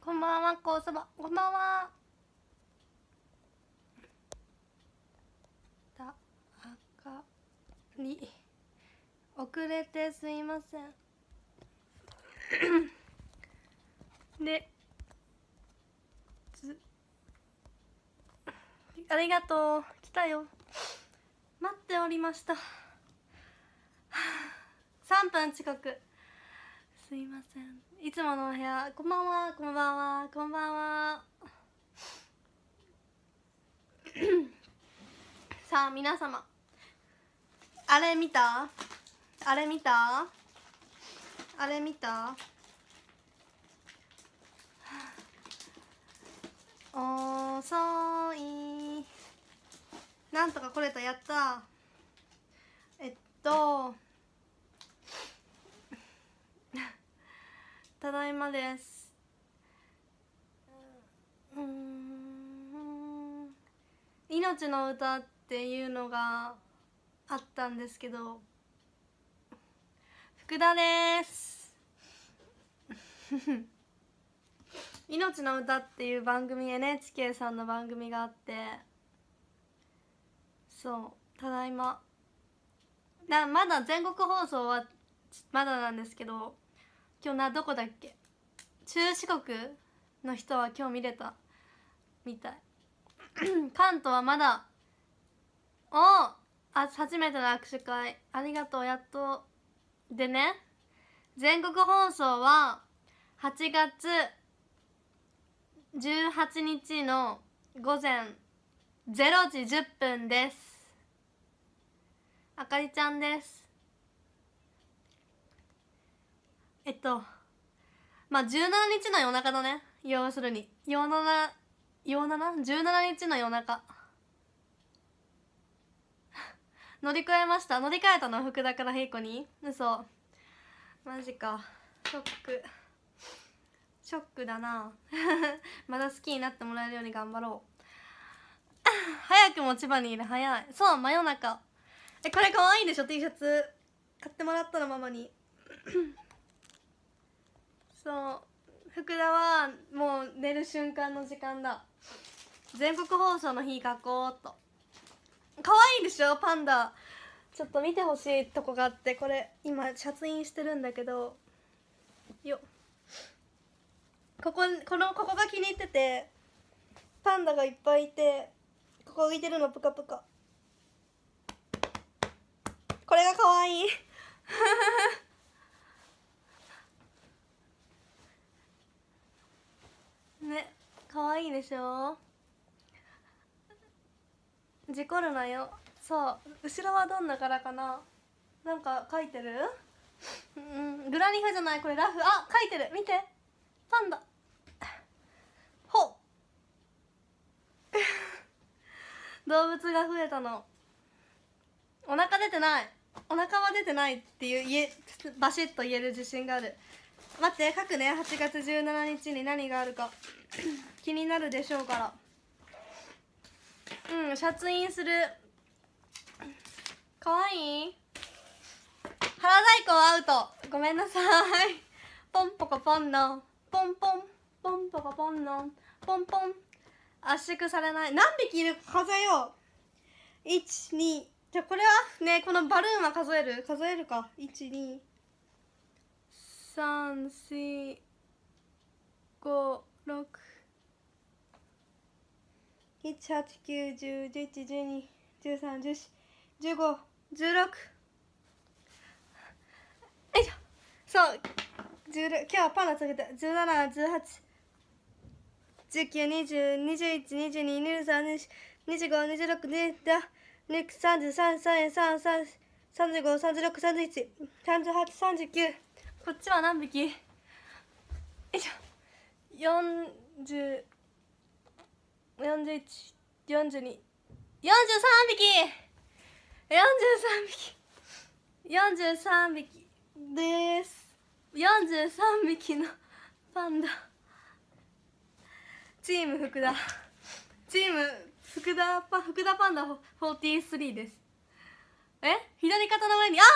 こんばんは、こうそば、こんばんは。たあかり、遅れてすいません。で、ありがとう、来たよ。待っておりました。3分遅刻。すいません。いつものお部屋、こんばんは、こんばんは、こんばんは。さあ皆様、あれ見た？あれ見た？あれ見た？遅い。なんとか来れた、やった。ただいまです。命の歌っていうのがあったんですけど、福田です。命の歌っていう番組、 NHK さんの番組があって、そうただいままだ全国放送はまだなんですけど、今日どこだっけ、中四国の人は今日見れたみたい。関東はまだ。初めての握手会、ありがとう。やっとでね、全国放送は8月18日の午前0時10分です。あかりちゃんです。まあ17日の夜中だね、要するに17日の夜中乗り換えました。乗り換えたの福田からひいこに。嘘、マジか。ショックだな。まだ好きになってもらえるように頑張ろう。早くも千葉にいる。早い。そう、真夜中。これかわいいでしょ、 T シャツ買ってもらったの、ママに。そう、福田はもう寝る瞬間の時間だ。全国放送の日書こうっと。かわいいでしょ、パンダ。ちょっと見てほしいとこがあって、これ今シャツインしてるんだけど、ここが気に入ってて、パンダがいっぱいいて、ここ浮いてるのプカプカ。これがかわいい。ね、かわいいでしょ。事故るなよ。そう、後ろはどんな柄かな、なんか書いてる。グラニフじゃない、これラフ。あ、書いてる、見て、パンダ。ほ動物が増えたの。お腹出てない、お腹は出てないっていうバシッと言える自信がある。待って、書くね。8月17日に何があるか気になるでしょうから。シャツインする。かわいい。腹太鼓アウト、ごめんなさい。ポンポコポンのポンポン、ポンポコポンのポンポン。圧縮されない。何匹いるか数えよう。1、2、じゃあこれはね、このバルーンは数えるか。1、2、3、4、5、6、7、8、9、10、11、12、13、14、15、16。よいしょ。そう、16、今日はパンダつけた。17、18、19、20、21、22、23、25、26、23、34、35、36、31、38、39。こっちは何匹？よいしょ。40、41、42、43匹。43匹です。43匹のパンダ。チーム福田、チーム福田パンダ43です。左肩の上に、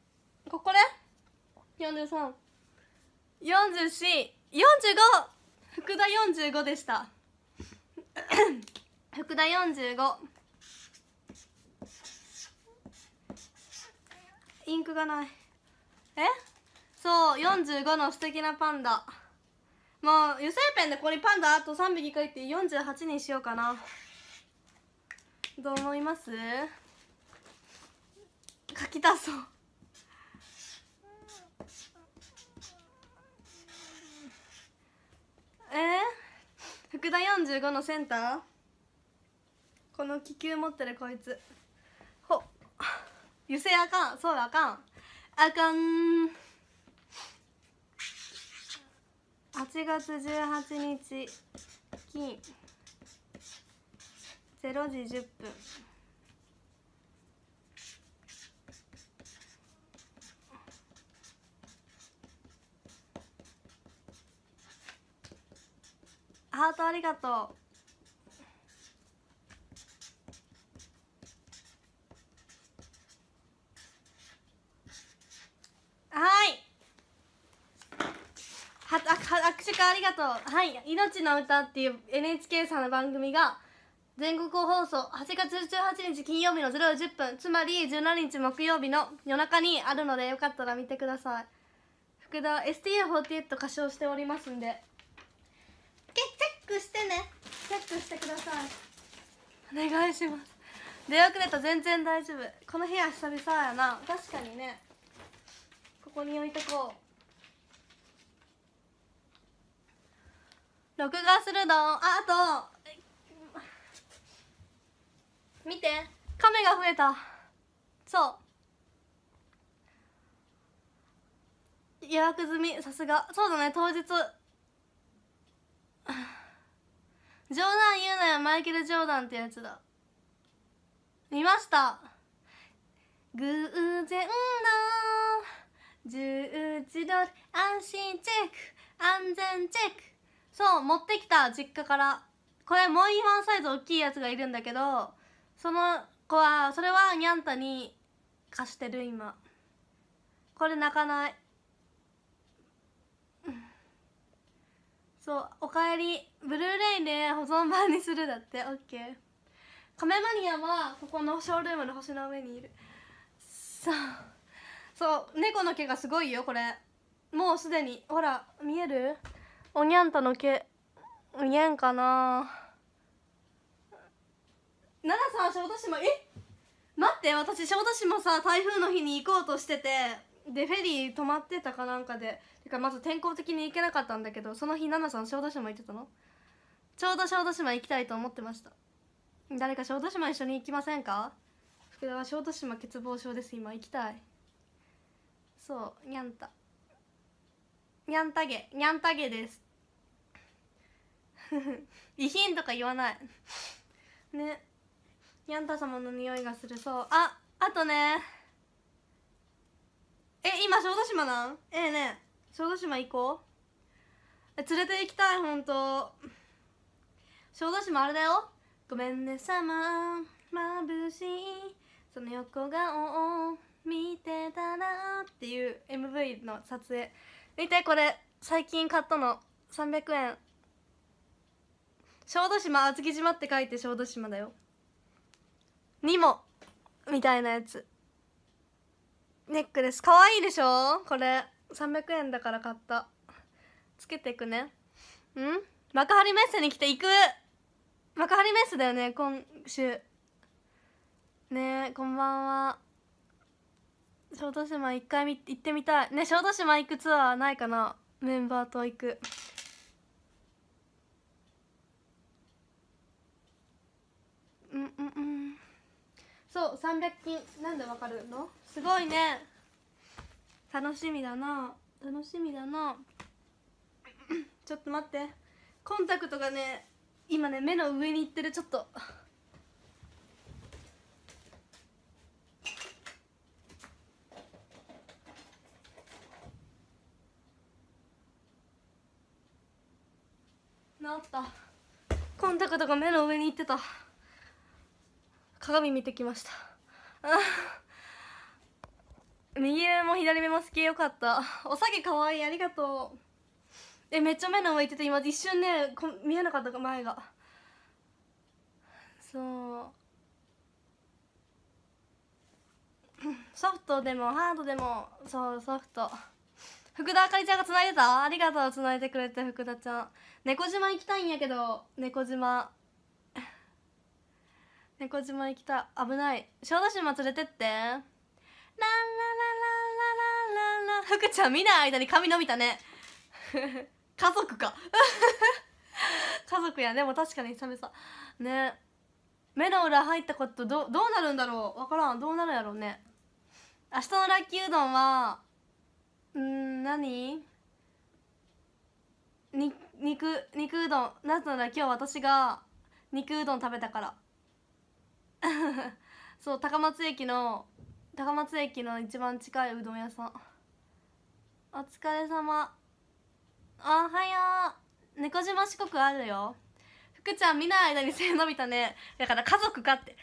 これ43、44、45。 福田45でした福田45。インクがない。そう45の素敵なパンダ。もう油性ペンでここにパンダあと3匹書いて48にしようかな。どう思います？書きたそう。福田45のセンター、この気球持ってるこいつ。ほっ、油性あかん。そうあかんあかん。8月18日金0時10分。ハートありがとう。はい握手会ありがとう。はい、命の歌っていう NHK さんの番組が全国放送8月18日金曜日の0時10分、つまり17日木曜日の夜中にあるので、よかったら見てください。福田 STU48 歌唱しておりますんで、チェックしてね。チェックしてください。お願いします。出遅れた。全然大丈夫。この部屋久々やな。確かにね。ここに置いとこう。録画するの。あと見て、亀が増えた。そう予約済み。さすが。そうだね、当日冗談言うなよ、マイケル・ジョーダンってやつだ。見ました。偶然の11時安心チェック、安全チェック。そう持ってきた、実家から。これもう1ワンサイズ大きいやつがいるんだけど、その子はそれはニャンタに貸してる。今これ泣かない。そう、おかえり。ブルーレイで保存版にするだって。オッケー。カメマニアはここのショールームの星の上にいる。そう猫の毛がすごいよ。これもうすでにほら見える？おにゃんたの毛見えんかな。奈々さん小豆島、待って、私小豆島さ台風の日に行こうとしてて、でフェリー止まってたかなんかで、てかまず天候的に行けなかったんだけど、その日奈々さん小豆島行ってたの？ちょうど小豆島行きたいと思ってました。誰か小豆島一緒に行きませんか？福田は小豆島欠乏症です。今行きたい。そうにゃんたにゃんたげです遺品とか言わないね。にゃんた様の匂いがする。そう、あとね、今小豆島なん？ね小豆島行こう。連れて行きたい。ほんと小豆島あれだよ。ごめんねさま眩しいその横顔を見てたらっていう MV の撮影。見て、これ最近買ったの。300円。小豆島厚木島って書いて小豆島だよ。にもみたいなやつ。ネックレスかわいいでしょ。これ300円だから買った。つけていくね。幕張メッセに来て行く。幕張メッセだよね今週ね。こんばんは。小豆島一回行ってみたいね。小豆島行くツアーないかな。メンバーと行く。そう300均。なんでわかるの？すごいね。楽しみだな楽しみだなちょっと待って、コンタクトがね今ね目の上にいってる。ちょっと治った。コンタクトが目の上にいってた。鏡見てきました。右目も左目も好き。よかった。おさげかわいい。ありがとう。 めっちゃ目の上いってて、今一瞬ね見えなかったか前が。そうソフトでもハードでも、そうソフト。福田あかりちゃんがつないでた。ありがとう、つないでくれて。福田ちゃん猫島行きたいんやけど、猫島行きたい。危ない。小豆島連れてって。ランララララララララ。福ちゃん見ない間に髪伸びたね家族か家族や。でも確かに久々ね。目の裏入ったことどうなるんだろう。分からん。どうなるやろうね。明日のラッキーうどんは何肉うどん。なぜなら今日私が肉うどん食べたからそう、高松駅の一番近いうどん屋さん。お疲れ様。おはよう。猫島四国あるよ。福ちゃん見ない間に背伸びたね。だから家族かって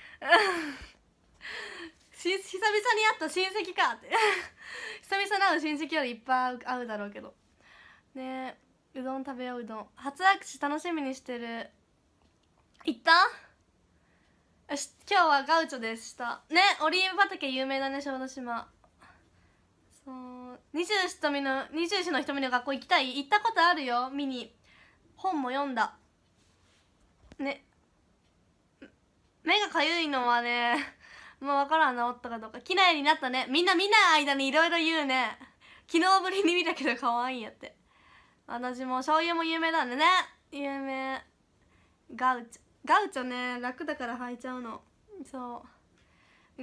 久々に会った親戚かって久々に会う親戚よりいっぱい会うだろうけどね。うどん食べよう。うどん初握手楽しみにしてる。行った？よし、今日はガウチョでしたね。オリーブ畑有名だね、小豆島。そう二十四の瞳の学校行きたい。行ったことあるよ、見に。本も読んだね。目がかゆいのはねもう分からん、治ったかどうか。きれいになったね。みんな見ない間にいろいろ言うね。昨日ぶりに見たけど可愛いやって。私も醤油も有名なんでね。有名。ガウチョね、楽だから履いちゃうの。そう、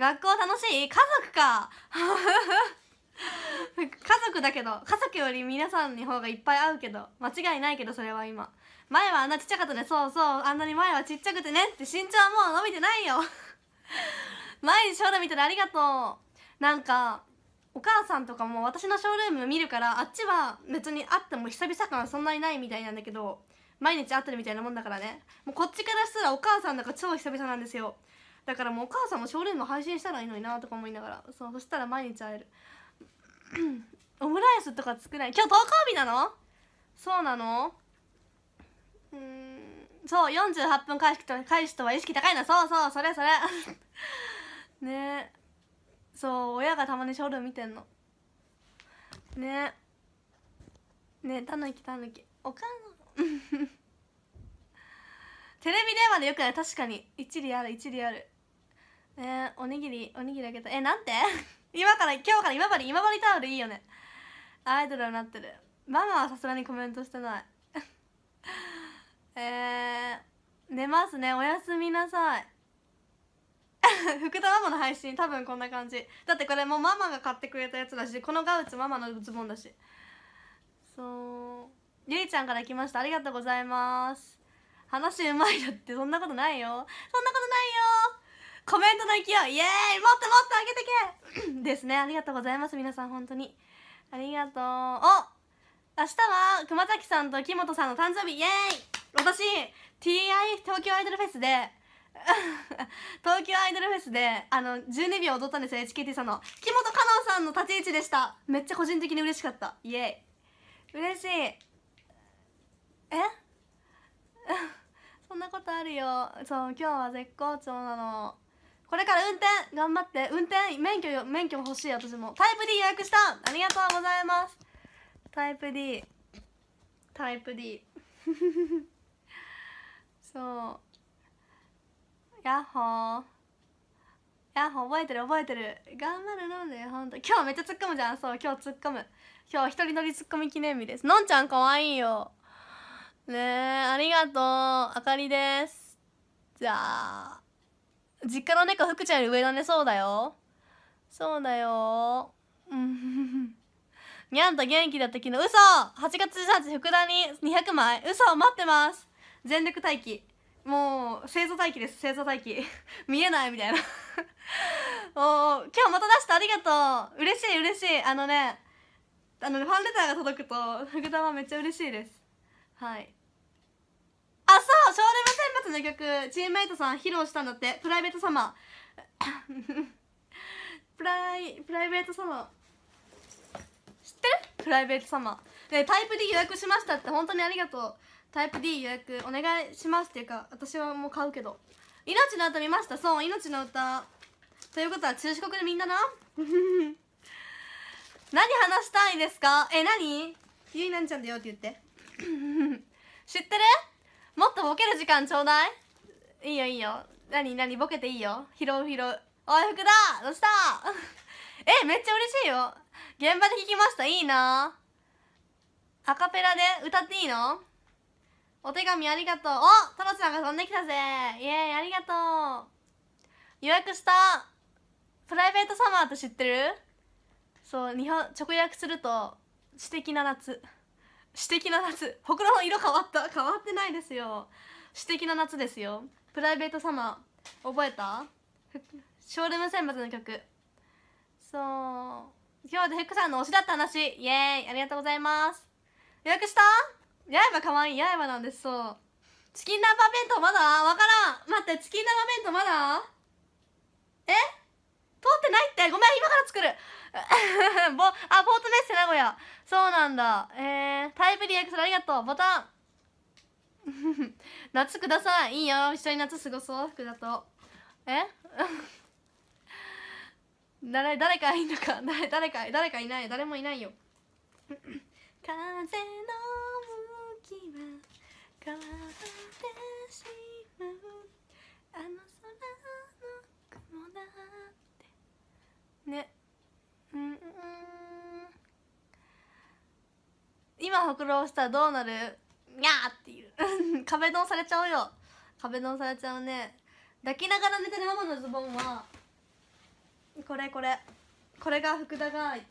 学校楽しい？家族か家族だけど、家族より皆さんに方がいっぱい会うけど間違いないけど、それは今。前はあんなちっちゃかったね。そうそう、あんなに前はちっちゃくてねって。身長はもう伸びてないよ毎日ショールーム見たらありがとう。なんかお母さんとかも私のショールーム見るから、あっちは別に会っても久々感そんなにないみたいなんだけど、毎日会ってるみたいなもんだからね。もうこっちからしたらお母さんだから超久々なんですよ。だからもうお母さんもショールーム配信したらいいのになとか思いながら。そう、そしたら毎日会えるオムライスとか作らない。今日投稿日なの？そうなの？そう、48分開始とは意識高いな。そうそう、それね。そう、親がたまにショールーム見てんのね。たぬきおかんテレビ電話でよくない？確かに一理ある。おにぎりあげた。なんて今日から今治タオルいいよね。アイドルになってる。ママはさすがにコメントしてない寝ますね。おやすみなさい福田ママの配信多分こんな感じだって。これもママが買ってくれたやつだし、このガウチママのズボンだし。そう、ゆいちゃんから来ました。ありがとうございます。話うまいだって。そんなことないよ。コメントの勢い、イエーイ。もっと上げてけですね。ありがとうございます、皆さん。本当にありがとう。明日は熊崎さんと木本さんの誕生日。イエーイ。私 東京アイドルフェスで12秒踊ったんですよ。 HKT さんの木本かのんさんの立ち位置でした。めっちゃ個人的に嬉しかった。イエーイ。嬉しい。そんなことあるよ。そう、今日は絶好調なの。これから運転頑張って。運転免許も欲しい。私もタイプ D 予約した。ありがとうございます。タイプ D そう、ヤッホー覚えてる。頑張るので、ほんと今日めっちゃ突っ込むじゃん。そう、今日突っ込む。今日一人乗り突っ込み記念日です。のんちゃんかわいいよね。ありがとう。あかりです。じゃあ実家の猫福ちゃんより上だね。そうだよにゃんと元気だった昨日。嘘。8月13日福田に200枚。嘘。待ってます。全力待機。もう製造待機です。見えないみたいな今日また出した。ありがとう。嬉しい。ファンレターが届くと福田はめっちゃ嬉しいです。はい。そう、ショールーム選抜の曲チームメイトさん披露したんだって。プライベートサマープライベートサマー知ってる？プライベートサマーでタイプ D 予約しましたって、本当にありがとう。タイプ D 予約お願いしますっていうか、私はもう買うけど。命の歌見ました。そう、命の歌ということは中四国でみんなな何話したいですか？何ゆいなんちゃんだよって言って知ってる？もっとボケる時間ちょうだい。いいよいいよ。何ボケていいよ。拾う。おい福田どうしためっちゃ嬉しいよ。現場で聞きました。いいな。アカペラで歌っていいの？お手紙ありがとう。お、トロちゃんが飛んできたぜ。イエーイ、ありがとう。予約したプライベートサマーって知ってる？そう、日本直訳すると詩的な夏。ほくろの色変わってないですよ。詩的な夏ですよ。プライベートサマー覚えた？ショールーム選抜の曲。そう、今日でフックさんの推しだった話。イエーイ、ありがとうございます。予約した？刃かわいい。刃なんです。そう、チキン南蛮弁当まだ？わからん。待って、チキン南蛮弁当まだ？通ってないって。ごめん、今から作るポートメッセ名古屋。そうなんだ。タイプリアクスありがとう。ボタン夏ください。いいよ、一緒に夏過ごそう。福田と誰かいいのか。誰かいないよ。誰もいないよ風の向きは変わってしまう、あの空の雲だってね。今ほくろしたらどうなる？にゃーっていう壁ドンされちゃうよ。壁ドンされちゃうね。抱きながら寝てるママのズボンはこれが福田が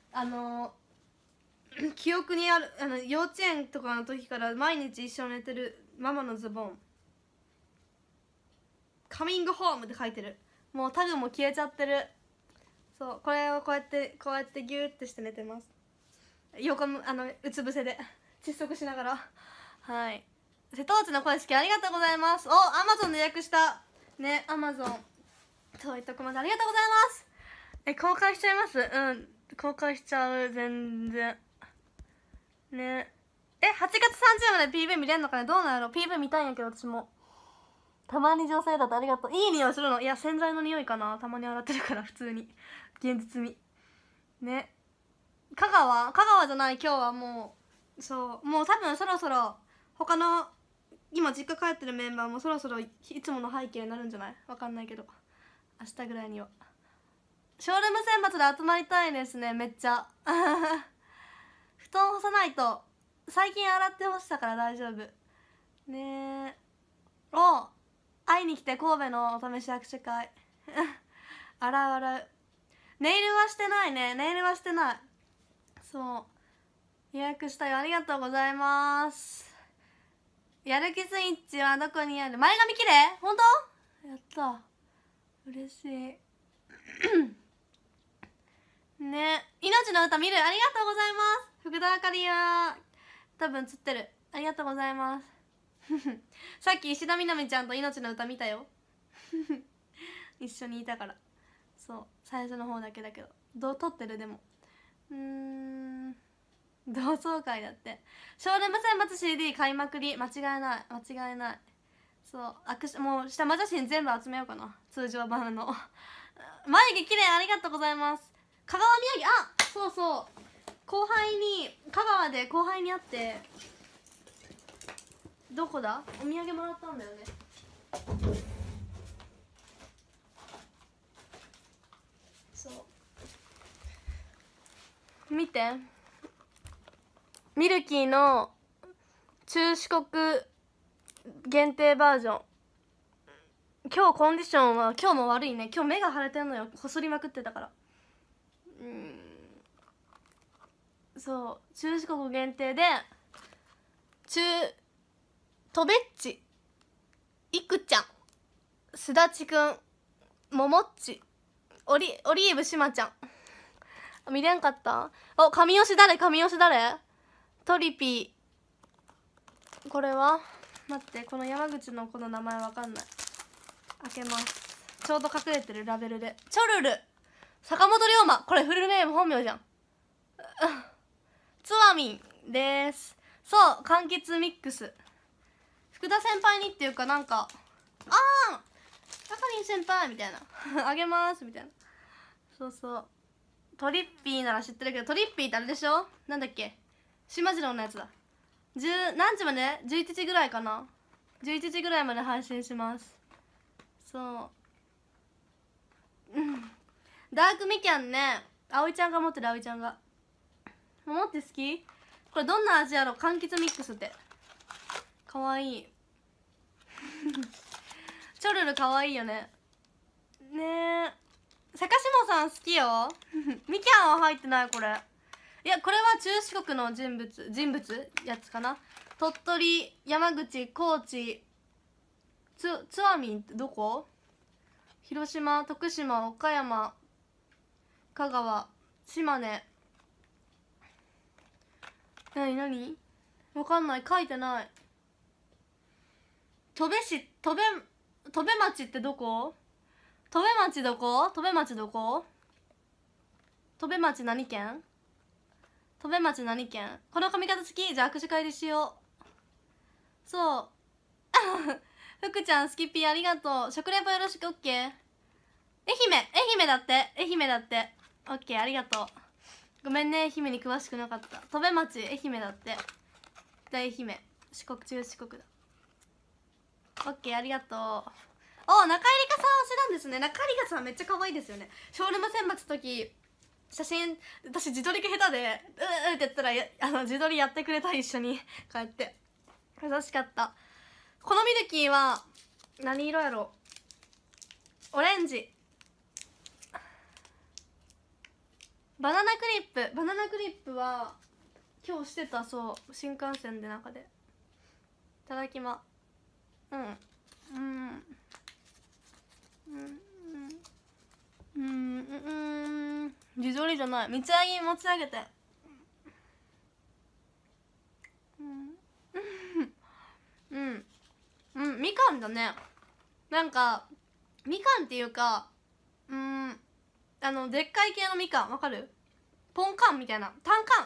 記憶にある幼稚園とかの時から毎日一緒に寝てるママのズボン。カミングホームって書いてる。もうタグも消えちゃってる。そう、これをこうやってギューってして寝てます。横のうつ伏せで窒息しながら。はい、瀬戸内の公式ありがとうございます。お、アマゾンで予約したね。アマゾンそういったコメントありがとうございます。公開しちゃいます。公開しちゃう。全然ね。8月30まで PV 見れんのかね。どうなんやろ。 PV 見たいんやけど私も。たまに女性だとありがとう。いい匂いするの。いや、洗剤の匂いかな。たまに洗ってるから普通に現実味ね。香川じゃない。今日はもうそう、もう多分そろそろ他の今実家帰ってるメンバーもそろそろいつもの背景になるんじゃない？わかんないけど、明日ぐらいには。ショールーム選抜で集まりたいですね。めっちゃ布団干さないと。最近洗って干したから大丈夫ね。お、会いに来て。神戸のお試し握手会洗う。ネイルはしてないね。そう、予約したよ。ありがとうございます。やる気スイッチはどこにある？前髪きれい？ほんと？やった、嬉しいね。命の歌見る。ありがとうございます。福田あかりは多分釣ってる。ありがとうございますさっき石田みなみちゃんと命の歌見たよ一緒にいたから。そう、最初の方だけだけど撮ってる。でも同窓会だって。ショールーム選抜 CD 買いまくり。間違いない。そう、もう下魔女心全部集めようかな。通常版の眉毛きれい。ありがとうございます。香川宮城。そうそう、香川で後輩に会って。どこだ？お土産もらったんだよね。そう見て、ミルキーの中四国限定バージョン。今日コンディションは今日も悪いね。今日目が腫れてんのよ。こすりまくってたから。そう、中四国限定でとべっち、いくちゃん、すだちくん、ももっち、オリーブしまちゃん。見れんかった？お、神吉誰？トリピー。これは待って、この山口のこの名前わかんない。開けます。ちょうど隠れてるラベルで。チョルル、坂本龍馬。これフルネーム本名じゃんつわみん、 です。そう柑橘ミックス、福田先輩にっていうかなんかあーあかりん先輩みたいなあげますみたいな。そうそう、トリッピーなら知ってるけど、トリッピーってあれでしょ、なんだっけ、島次郎のやつだ。何時まで、11時ぐらいかな、11時ぐらいまで配信します。そうダークミキャンね、葵ちゃんが持ってる、葵ちゃんが持って好き。これどんな味やろ、柑橘ミックスって。かわいいチョルルかわいいよね。ねえ、坂下さん好きよミキャンは入ってない。これ、いやこれは中四国の人物やつかな。鳥取、山口、高知、ツアミンってどこ、広島、徳島、岡山、香川、島根、何わかんない、書いてない。戸部町ってどこ、戸部町どこ、戸部町どこ、戸部町何県、戸部町何県。この髪型好き、じゃあ握手会でしよう。そう福ちゃんスキピーありがとう。食レポよろしく。 OK。 愛媛だって、愛媛だって。 OK ありがとう。ごめんね、愛媛に詳しくなかった。戸部町愛媛だって。大愛媛、四国中四国だ。 OK ありがとう。お、中井梨花さん推しなんですね。中井梨花さんめっちゃ可愛いですよね。小沼選抜の時写真、私自撮り下手でってやったら自撮りやってくれた、一緒に帰って。優しかった。このミルキーは何色やろ、オレンジ。バナナクリップは今日してた。そう新幹線で中で。いただきま。自撮りじゃない、三つ揚げ持ち上げて。みかんだね。なんかみかんっていうか、でっかい系のみかん、わかる？ポンカンみたいな、タンカ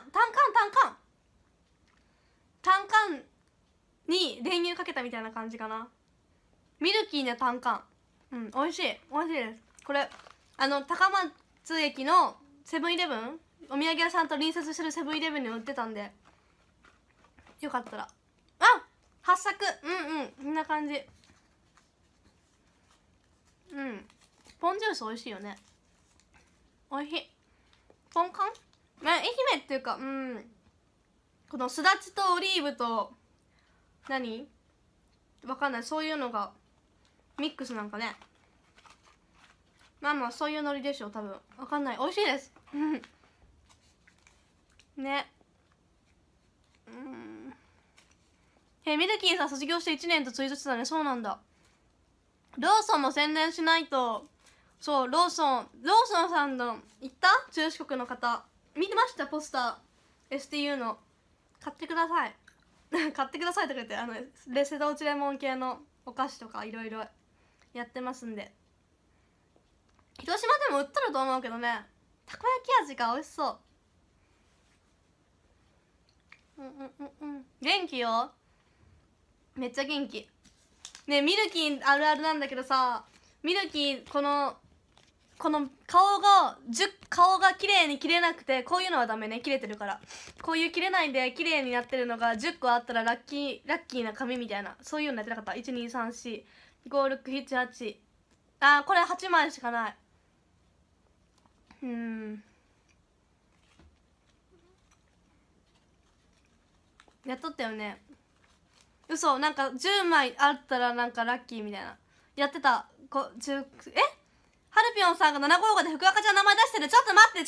ンに練乳かけたみたいな感じかな。ミルキーなタンカン、美味しいです。これ高松駅のセブンイレブン、お土産屋さんと隣接してるセブンイレブンに売ってたんで、よかったら。八作、こんな感じ。ポンジュース美味しいよね。美味しい。ポンカン、愛媛っていうか、このすだちとオリーブと何わかんない、そういうのがミックスなんかね。まあそういうノリでしょ多分。わかんない、美味しいですね。ミルキーさん卒業して1年とツイートしてたね。そうなんだ。ローソンも宣伝しないと。そう、ローソンさんの行った中四国の方見てました、ポスター STU の。買ってください買ってくださいとか言って、瀬戸内レモン系のお菓子とかいろいろやってますんで。広島でも売っとると思うけどね。たこ焼き味が美味しそう。元気よ、めっちゃ元気ね。ミルキーあるあるなんだけどさ、ミルキーこの顔が綺麗に切れなくて、こういうのはダメね、切れてるから。こういう切れないで綺麗になってるのが10個あったらラッキーな髪みたいな、そういうのやってなかった。123456788、これ8枚しかない。やっとったよね。嘘、なんか10枚あったらなんかラッキーみたいなやってた。ハルピョンさんが755で福赤ちゃん名前出してる。ちょっと待って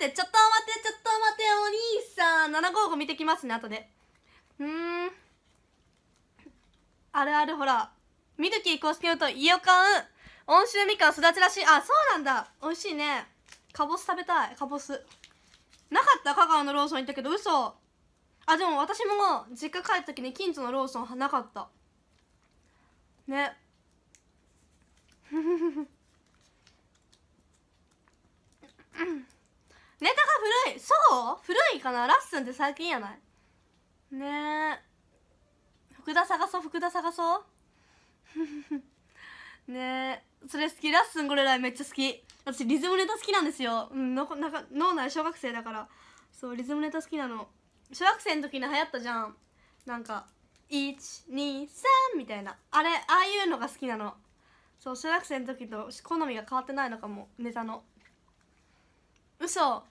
お兄さん、755見てきますね後で。あるある。ほらミルキー公式のとイオカン温州みかんすだちらしい。そうなんだ、美味しいね。カボス食べたい。カボスなかった。香川のローソン行ったけど。嘘。でも私も実家帰った時に近所のローソンなかったねネタが古い。そう古いかな。ラッスンって最近やない。 ねえ、福田探そう福田探そうねえ、それ好き。ラッスンゴレライめっちゃ好き。私リズムネタ好きなんですよ。なんか脳内小学生だから、そうリズムネタ好きなの。小学生の時に流行ったじゃん、なんか123みたいな、ああいうのが好きなの。そう、小学生の時と好みが変わってないのかも、ネタの。嘘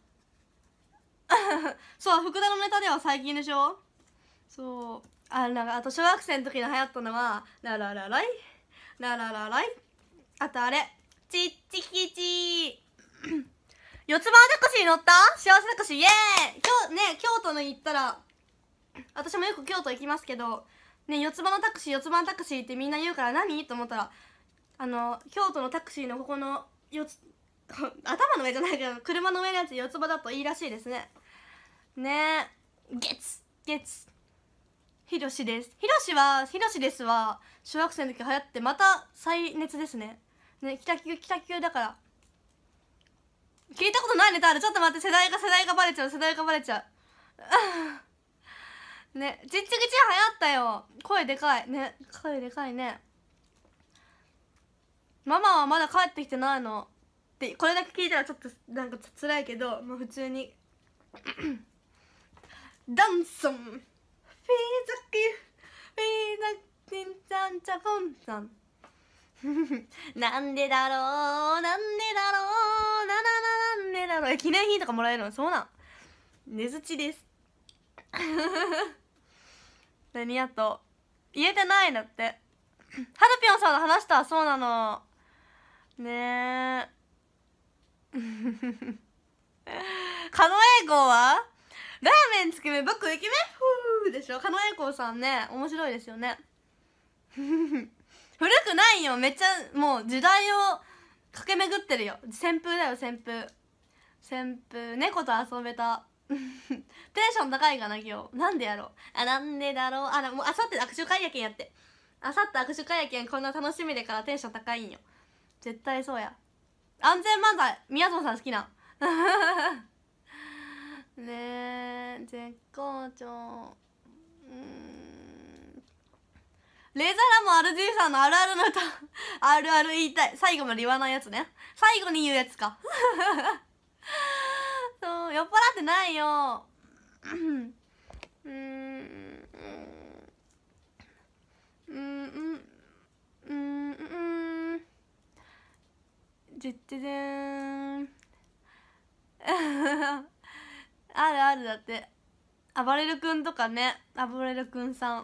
そう、福田のネタでは最近でしょ。そう、なんかあと小学生の時に流行ったのはラララライラララライ、あとあれチッチキチ四つ葉タクシーに乗った、幸せタクシーイエーイ。今日ね、京都に行ったら、私もよく京都行きますけどね、四つ葉のタクシー四つ葉のタクシーってみんな言うから何と思ったら、京都のタクシーのここの頭の上じゃないけど車の上のやつ四つ葉だといいらしいですね。ねえ、ゲツひろしです。ひろしですは小学生の時流行ってまた再熱ですね。ね、北九だから。聞いたことないネタある。ちょっと待って、世代がバレちゃうね、ちっちゃ流行ったよ。声でかいね、声でかいね。ママはまだ帰ってきてないのってこれだけ聞いたらちょっとなんか辛いけど、もう普通にダンソンフィーザキフィーザキンちゃんちゃこんさんなんでだろうなんでだろう、記念品とかもらえるの。そうなん、ねずちです何あと言えてないんだって。はるぴょんさんの話した。そうなのねえ狩野英孝はラーメンつけ麺僕イケメンふーでしょ。狩野英孝さんね、面白いですよね古くないよ、めっちゃもう時代を駆け巡ってるよ。旋風だよ、旋風。猫と遊べたテンション高いかな今日。なんでやろう、なんでだろう。もうあさって握手会やけんやって、あさって握手会やけんこんな楽しみでからテンション高いんよ。絶対そうや。安全漫才みやぞんさん好きなねえ、絶好調。レイザーラモン RG さんのあるあるの歌あるある言いたい。最後まで言わないやつね。最後に言うやつかそう、酔っ払ってないよじってでーんあるあるだって。暴れる君とかね、暴れる君さん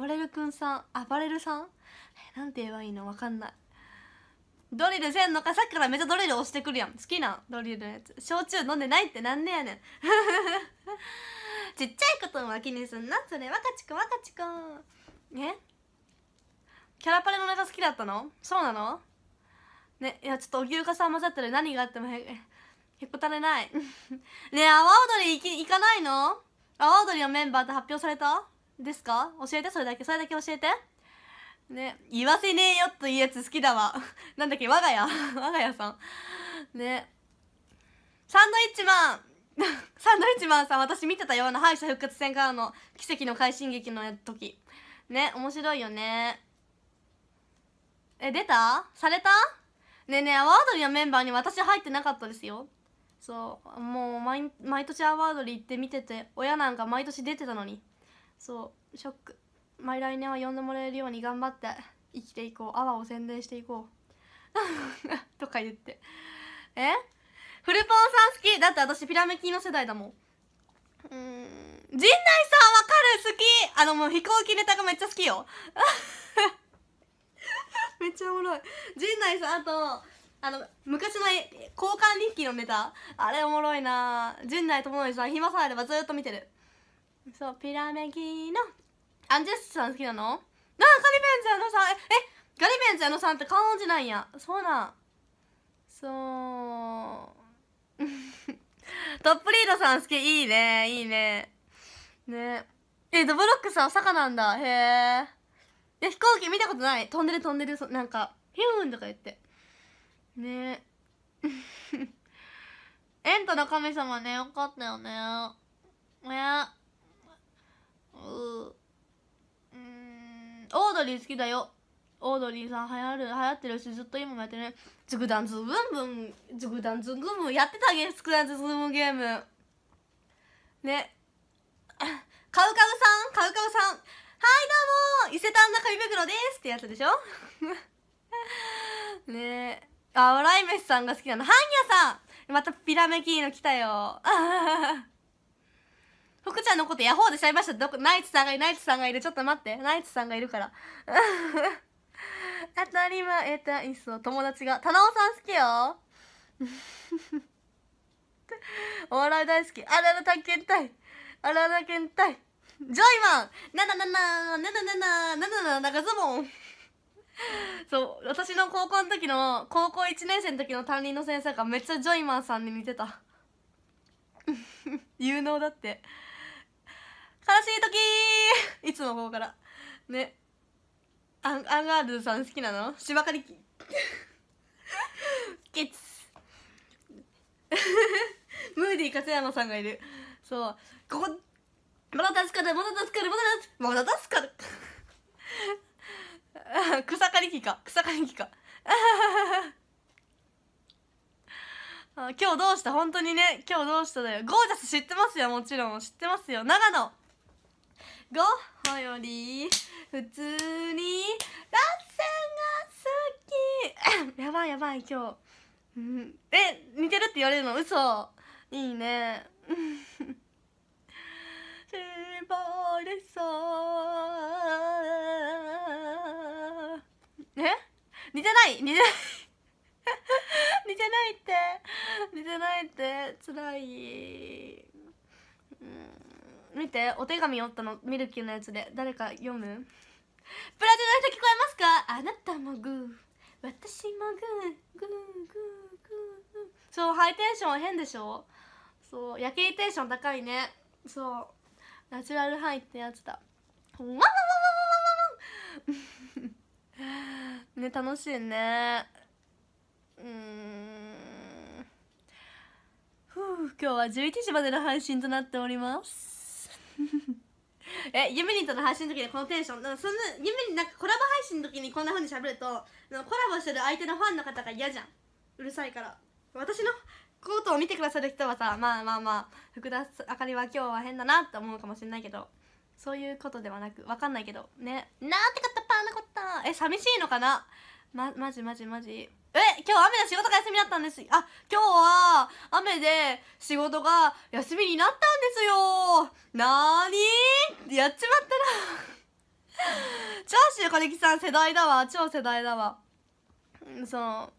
なんて言えばいいの、わかんない。ドリルせんのか。さっきからめっちゃドリル押してくるやん。好きなドリルのやつ。焼酎飲んでないってなんでやねんちっちゃいことは気にすんなそれ。若ちくね、キャラパレのネタ好きだったの。そうなのね。いやちょっと荻生さん混ざったら何があってもへこたれないねえ、阿波踊り行かないの。阿波踊りのメンバーって発表されたですか。教えて、それだけ教えてね。言わせねえよというやつ好きだわなんだっけ、我が家さんね。サンドイッチマンさん、私見てたような敗者復活戦からの奇跡の快進撃の時ね。面白いよね。出たされたねえねえ、阿波踊りのメンバーに私入ってなかったですよ。そう、もう毎年阿波踊り行って見てて、親なんか毎年出てたのに、そうショック。来年は呼んでもらえるように頑張って生きていこう。阿波を宣伝していこうとか言って。フルポンさん好きだって。私ピラメキの世代だもん。陣内さんわかる、好き。もう飛行機ネタがめっちゃ好きよめっちゃおもろい。陣内さん、あと昔の交換日記のネタ、あれおもろいな。陣内智則さん、暇さえあればずっと見てる。そう、ピラメキのアンジェスさん好きなの。ガリベンズ矢野さん、ガリベンズ矢野さんって顔文字なんや。そうなんそうトップリードさん好き。いいねね。ドブロックさん坂なんだ。へえ。飛行機見たことない。飛んでるなんかヒューンとか言ってねエンタの神様ね、よかったよね。 オードリー好きだよ。オードリーさん流行ってるし、ずっと今もやってるね。ズグダンズブンブン、ズグダンズグムやってたゲーム、ズグダンズグムゲームね。カウカウさん、はいどうも、伊勢丹の紙袋ですってやつでしょねえ。あ、笑い飯さんが好きなの。ハンニャさん、またピラメキーノ来たよ。福ちゃんのことヤホーでしちゃいました。ナイツさんがいる。ちょっと待って、ナイツさんがいるから。当たり前体操、友達が。棚尾さん好きよ。お笑い大好き。あらら探検隊。あらら検隊。ジョイマン長ズボン。そう、私の高校の時の、高校1年生の時の担任の先生がめっちゃジョイマンさんに似てた。有能だって。悲しい時いつもここからね。アンガールズさん好きなの？芝刈り機ケツムーディー勝山さんがいる。そう、ここまだ助かる草刈り機か今日どうした？本当にね、今日どうしただよ。ゴージャス知ってますよ。もちろん知ってますよ。長野ゴッホより普通にラッセンが好きやばい今日、似てるって言われるの？嘘。いいね絞れそう似てないってつらい。見て、お手紙おったの、ミルキーのやつで。誰か読む？プラチナの人聞こえますか？あなたもグー、私もグー。そう、ハイテンション変でしょ？そう、夜景テンション高いね。そう、ナチュラルハイってやつだ。ね、楽しいね。今日は11時までの配信となっておりますユミリンとの配信の時にこのテンション、ユミリンなんかコラボ配信の時にこんな風に喋ると、コラボしてる相手のファンの方が嫌じゃん。うるさいから。私のことを見てくださる人はさ、まあ福田あかりは今日は変だなって思うかもしれないけど、そういうことではなく、わかんないけどね。なんてかったパーなこった。寂しいのかな。マジ今日雨で仕事が休みだったんです。今日は雨で仕事が休みになったんですよ。なーにーやっちまったなチャーシューかねきさん世代だわ。超世代だわ。そう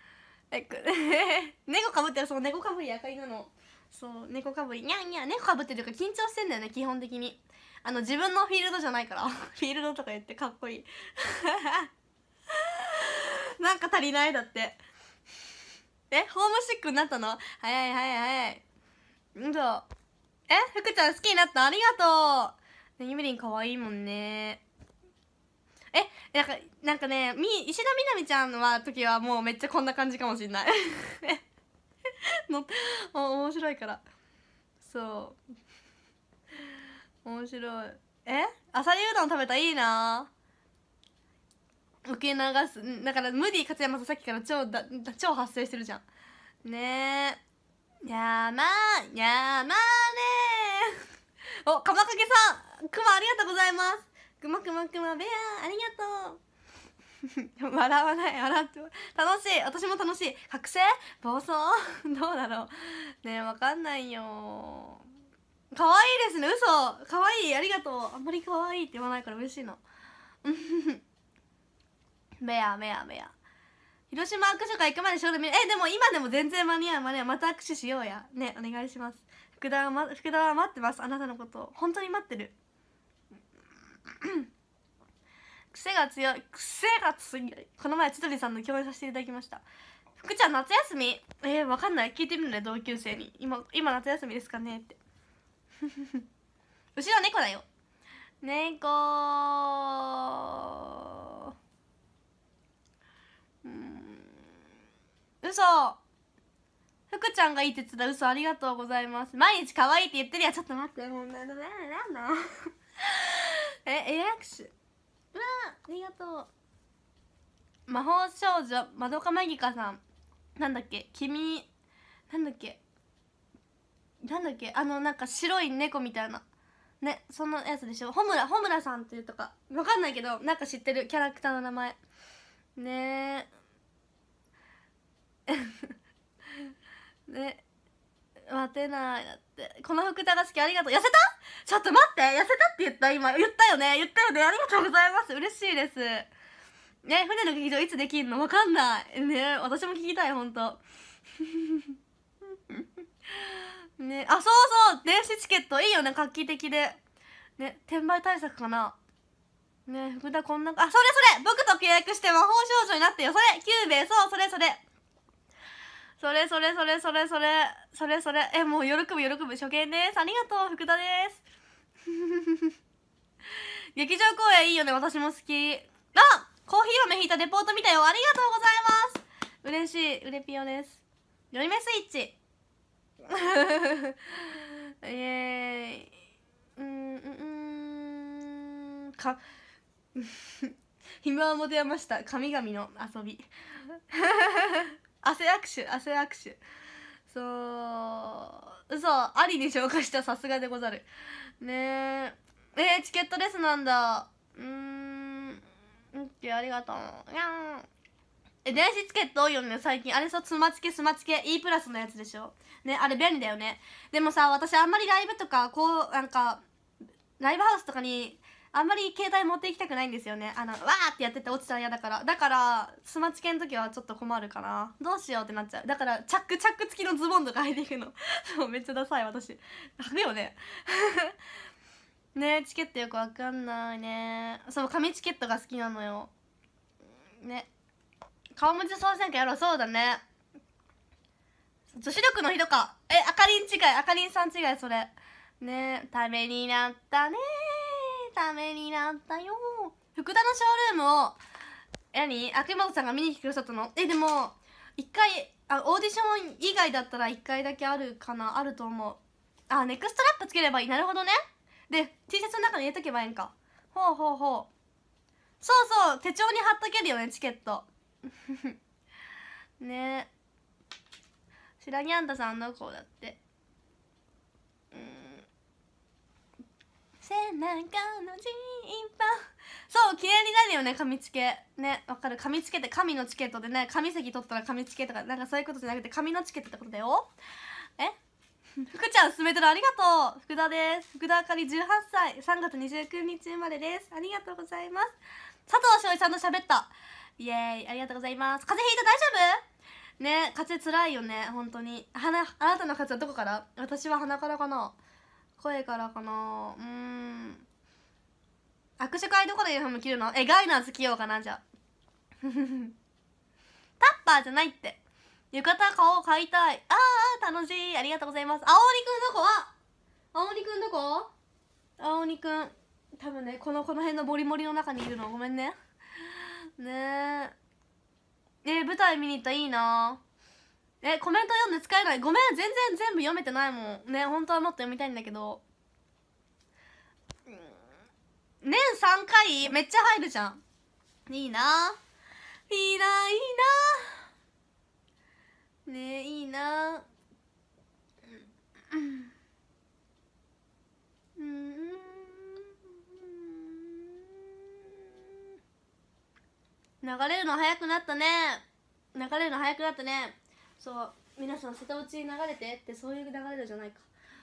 猫かぶってる。その猫かぶり赤いなの。そう、猫かぶりにゃんにゃん。猫かぶってるから緊張してんだよね、基本的に。自分のフィールドじゃないからフィールドとか言ってかっこいいなんか足りないだって。ホームシックになったの？早い。福ちゃん好きになった？ありがとう。ゆみりんかわいいもんね。なんかね、石田みなみちゃんの時はもうめっちゃこんな感じかもしんない面白いから。そう面白い。あさりうどん食べた？いいな。受け流す。だからムディ勝山さんさっきから超発生してるじゃんね。やまねお、かまかけさん、くまありがとうございます。くまベアありがとう笑わない、笑って楽しい。私も楽しい。覚醒暴走どうだろうね。わかんないよ。かわいいですね。嘘かわいい、ありがとう。あんまりかわいいって言わないから嬉しいのベア広島握手会行くまでショールーム。でも今でも全然間に合う。また握手しようやね。お願いします。福田は待ってます。あなたのことを本当に待ってる癖が強い。この前千鳥さんの共演させていただきました。福ちゃん夏休み？わかんない。聞いてみるね、同級生に。今夏休みですかねって後ろ猫だよ。猫嘘。福ちゃんがいいって言ってた。嘘、ありがとうございます。毎日可愛いって言ってるや。ちょっと待って、もうなんだエア握手、うわありがとう。魔法少女まどかマギカさん、なんだっけ君、なんだっけなんか白い猫みたいなね、そのやつでしょ。ホムラさんっていうとかわかんないけど、なんか知ってるキャラクターの名前ねえね、待てないだって。この福田が好き、ありがとう。痩せた？ちょっと待って、痩せたって言った？今言ったよね、ありがとうございます。嬉しいですね。船の劇場いつできんの？わかんないね。私も聞きたい、ほんとね。あ、そうそう、電子チケットいいよね、画期的でね。転売対策かなね。福田こんな、あ、それ僕と契約して魔法少女になってよ。それキューベイ、そう、それもう喜ぶ初見です。ありがとう福田です劇場公演いいよね、私も好き。あ、コーヒー豆引いたレポート見たよ、ありがとうございます。嬉しい、うれぴよです。よりめスイッチイエーイ。暇を持て余した神々の遊び汗握手、そう嘘ありに紹介した、さすがでござるねえ。チケットレスなんだ。オッケー、ありがとう。電子チケット多いよね最近。あれさ、スマチケ E プラスのやつでしょね。あれ便利だよね。でもさ、私あんまりライブとかなんかライブハウスとかにあんまり携帯持っていきたくないんですよね。わーってやってて落ちたら嫌だから。だからスマチケの時はちょっと困るかな。どうしようってなっちゃう。だからチャック付きのズボンとか履いていくのそう、めっちゃダサい私。履くよねね。チケットよくわかんないね。そう、紙チケットが好きなのよね。顔文字総選挙やろう。そうだね、女子力の人か。あかりんさん違い、それね。ためになったね、ためになったよ。福田のショールームを秋元さんが見に来てくださったの。でも1回オーディション以外だったら1回だけあるかな。あると思う。ネクストラップつければいい。なるほどね。で T シャツの中に入れとけばいいんか。ほうそう手帳に貼っとけるよね、チケットね。白にゃんたさんの子だって。背中のジーパン、そう綺麗になるよね、紙付けね。わかる。紙付けって紙のチケットでね、紙席取ったら紙付けとかなんかそういうことじゃなくて紙のチケットってことだよ。福ちゃん勧めてる、ありがとう。福田です。福田あかり18歳、3月29日生まれです。ありがとうございます。佐藤翔一さんと喋った。イエーイ、ありがとうございます。風邪ひいた？大丈夫ね。風邪つらいよね、本当に。あなたの風邪はどこから？私は鼻からかな、声からかな。握手会どこでユニフォーム着るの？ガイナーズ着ようかな、じゃあタッパーじゃないって。浴衣買いたい。楽しい。ありがとうございます。青鬼くんどこ？青鬼くんどこ？青鬼くん多分ね、この辺のボリボリの中にいるの。ごめんねねえ。舞台見に行った。いいな。コメント読んで使えない。ごめん、全部読めてないもんね。本当はもっと読みたいんだけど、年3回めっちゃ入るじゃん。いいないいなねえ、いいな。流れるの早くなったね。そう、皆さん瀬戸内に流れてって、そういう流れるじゃないか。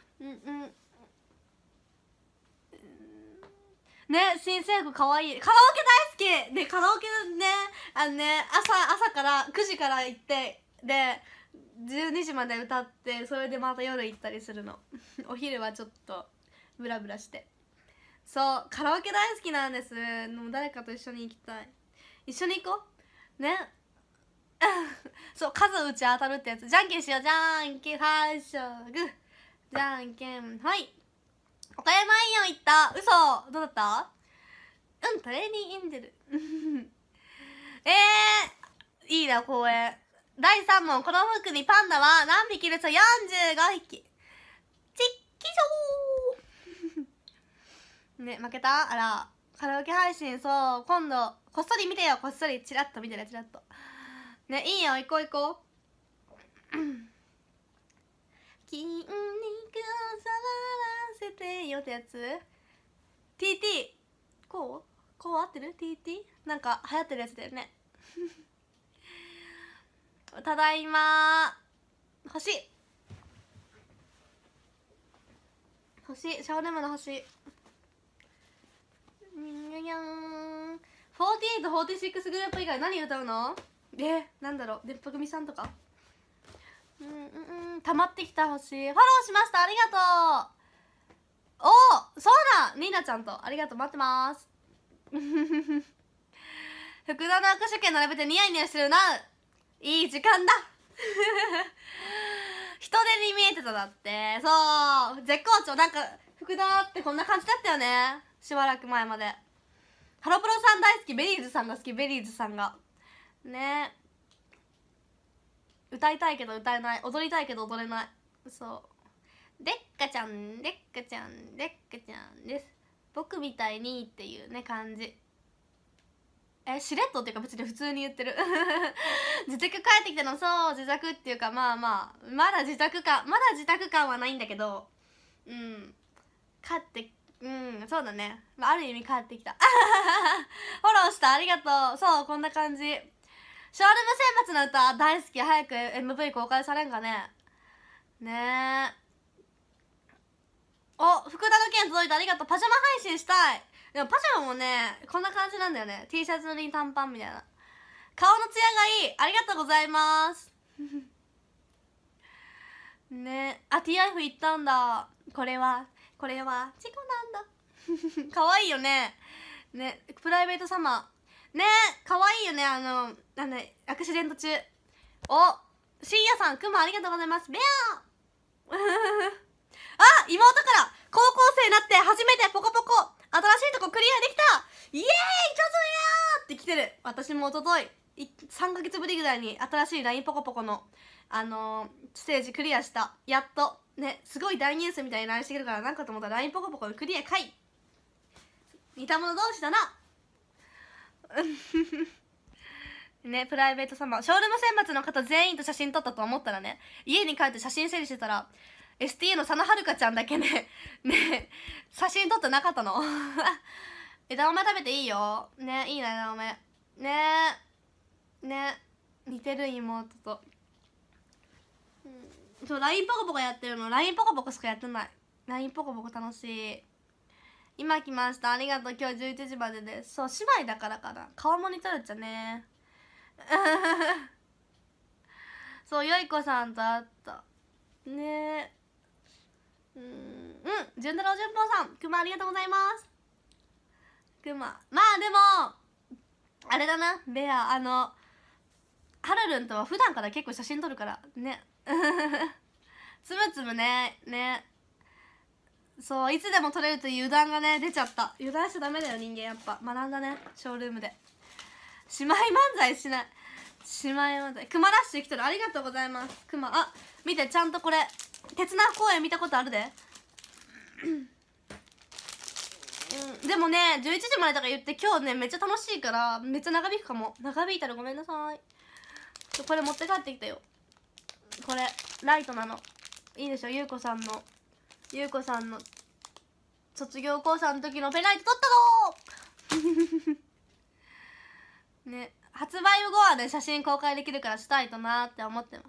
ね、新制服かわいい。カラオケ大好きで、カラオケね、朝から9時から行って、で12時まで歌って、それでまた夜行ったりするのお昼はちょっとブラブラして。そう、カラオケ大好きなんです。もう誰かと一緒に行きたい。一緒に行こうねそう、数打ち当たるってやつ。じゃんけんしよう。じゃんけんはいしょグー、じゃんけんはい。岡山イオン行った。嘘、どうだった？トレーニーエンジェルいいな、公園。第3問、この服にパンダは何匹いる？そう、45匹。ちっきしょーね、負けた。あら、カラオケ配信、そう今度こっそり見てよ。こっそりチラッと見てね、チラッとね。いいよ、行こう行こう筋肉を触らせてよってやつ。 TT こう合ってる？ TT なんか流行ってるやつだよねただいま。星シャオルームの星。にゃにゃん。48、46グループ以外何歌うの？なんだろう、でっぱ組さんとか。溜まってきた星。フォローしました、ありがとう。お、そうだ、ニーナちゃんとありがとう、待ってます福田の握手券並べてニヤニヤしてるな。いい時間だ人手に見えてた。だってそう絶好調。なんか福田ってこんな感じだったよね、しばらく前まで。ハロプロさん大好き、ベリーズさんが好き、ベリーズさんがね。歌いたいけど歌えない、踊りたいけど踊れない。そうでっかちゃんでっかちゃんでっかちゃんです。僕みたいにっていうね感じ。しれっとっていうか別に普通に言ってる自宅帰ってきたの。そう自宅っていうかまだ自宅感はないんだけど、帰ってそうだね、ある意味帰ってきたフォローした、ありがとう。そうこんな感じ。ショールーム選抜の歌大好き。早く MV 公開されんかね。ねえ。お、福田の件届いた、ありがとう。パジャマ配信したい。でもパジャマもねこんな感じなんだよね。 T シャツに短パンみたいな。顔のツヤがいい、ありがとうございますね。あ、TIF 行ったんだ。これは事故なんだ可愛いよね。ね、プライベートサマーね、可愛いよね。アクシデント中。お、深夜さん、くまありがとうございます。ベアあ、妹から高校生になって初めてポコポコ新しいとこクリアできた、イエーイ、ちょぞやーって来てる。私もおととい3ヶ月ぶりぐらいに新しい LINE ポコポコのステージクリアした。やっとね、すごい大ニュースみたいに LINE してくるから、なんかと思ったら LINE ポコポコのクリアかい。似た者同士だなね、プライベートサマーショールーム選抜の方全員と写真撮ったと思ったらね、家に帰って写真整理してたら STA の佐野遥ちゃんだけね写真撮ってなかったの枝豆食べていいよね。いいな枝豆ね似てる妹と。そう LINE ポコポコやってるの。 LINE ポコポコしかやってない。 LINE ポコポコ楽しい。今来ました、ありがとう。今日11時までです。そう姉妹だからかな、顔も似とるっちゃねそうよいこさんと会ったね。純太郎順ぽうさん、くまありがとうございます。くままあでもあれだな、ベアはるるんとは普段から結構写真撮るからねつむつむねそういつでも撮れるという油断がね出ちゃった。油断しちゃダメだよ人間。やっぱ学んだね、ショールームで。姉妹漫才しない。姉妹漫才。クマラッシュ来てる、ありがとうございます。クマ、あ、見て、ちゃんとこれ鉄ナフ公演見たことあるででもね11時までだから言って、今日ねめっちゃ楽しいからめっちゃ長引くかも。長引いたらごめんなさい。これ持って帰ってきたよ。これライトなの、いいでしょ。ゆうこさんの卒業講座の時のペンライト撮ったのね、発売後はね写真公開できるからしたいとなって思ってます。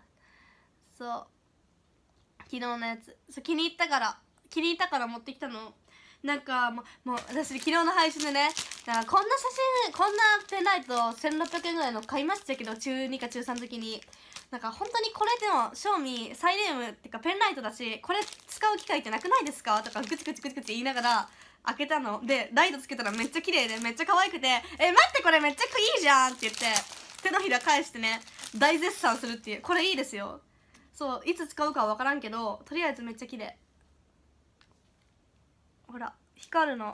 そう昨日のやつ、そう気に入ったから持ってきたの。なんかもう私昨日の配信でね、こんなペンライト1600円ぐらいの買いましたけど、中2か中3の時になんか本当にこれでも賞味サイリウムってかペンライトだし、これ使う機会ってなくないですかとかグチグチ言いながら開けたので、ライトつけたらめっちゃ綺麗でめっちゃ可愛くて、待ってこれめっちゃいいじゃんって言って手のひら返してね大絶賛するっていう。これいいですよ。そういつ使うかは分からんけどとりあえずめっちゃ綺麗。ほら光るの。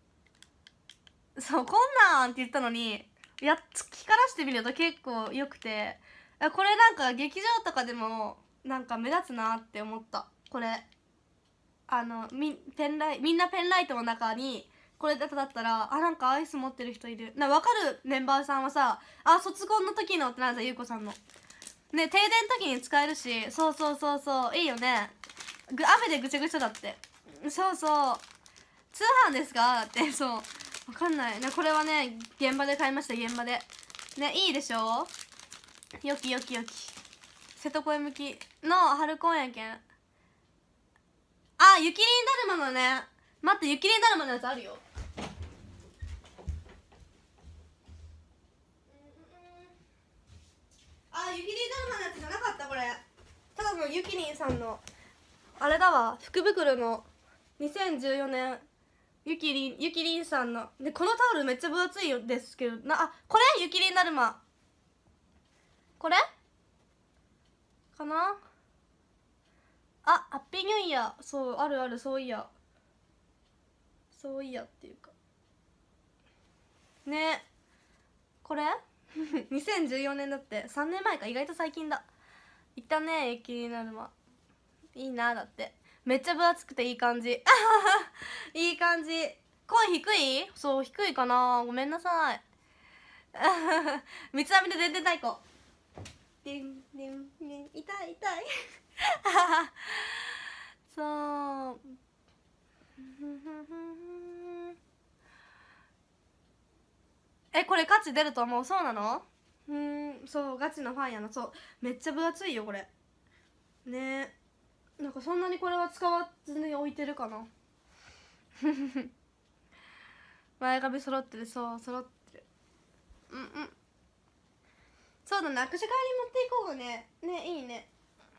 そうこんなんって言ったのに光らしてみると結構よくて、これなんか劇場とかでもなんか目立つなって思った。これみんなペンライトの中にこれだったら、なんかアイス持ってる人いる分かるメンバーさんはさ、卒コンの時のってなんだ、ゆうこさんのね、停電の時に使えるし、そういいよね。雨でぐちゃぐちゃだって。そうそう、通販ですかだって。そう、わかんないね。これはね、現場で買いました。現場でね。いいでしょ。よきよきよき。瀬戸越向きの春公園券。ゆきりんだるまのね、待って、ゆきりんだるまのやつあるよ。ゆきりんだるまのやつじゃなかった。これただのゆきりんさんのあれだわ。福袋の2014年ゆきりんさんので、このタオルめっちゃ分厚いよですけどこれゆきりんだるま、これかな。ハッピーニューイヤー。そう、あるある。そういやっていうかね。これ2014年だって。3年前か。意外と最近だ。いったね、ゆきりんだるま。いいな。だってめっちゃ分厚くていい感じいい感じ。声低い？そう、低いかな。ごめんなさい三つ編みで全然太鼓。デンデンデン、痛いそうこれガチ出ると思う。そうなの？そう、ガチのファンやな。そう、めっちゃ分厚いよこれね。なんかそんなにこれは使わずに置いてるかな前髪揃ってる。そう、揃ってる。そうだね、握手会に持っていこうがね。ね、いいね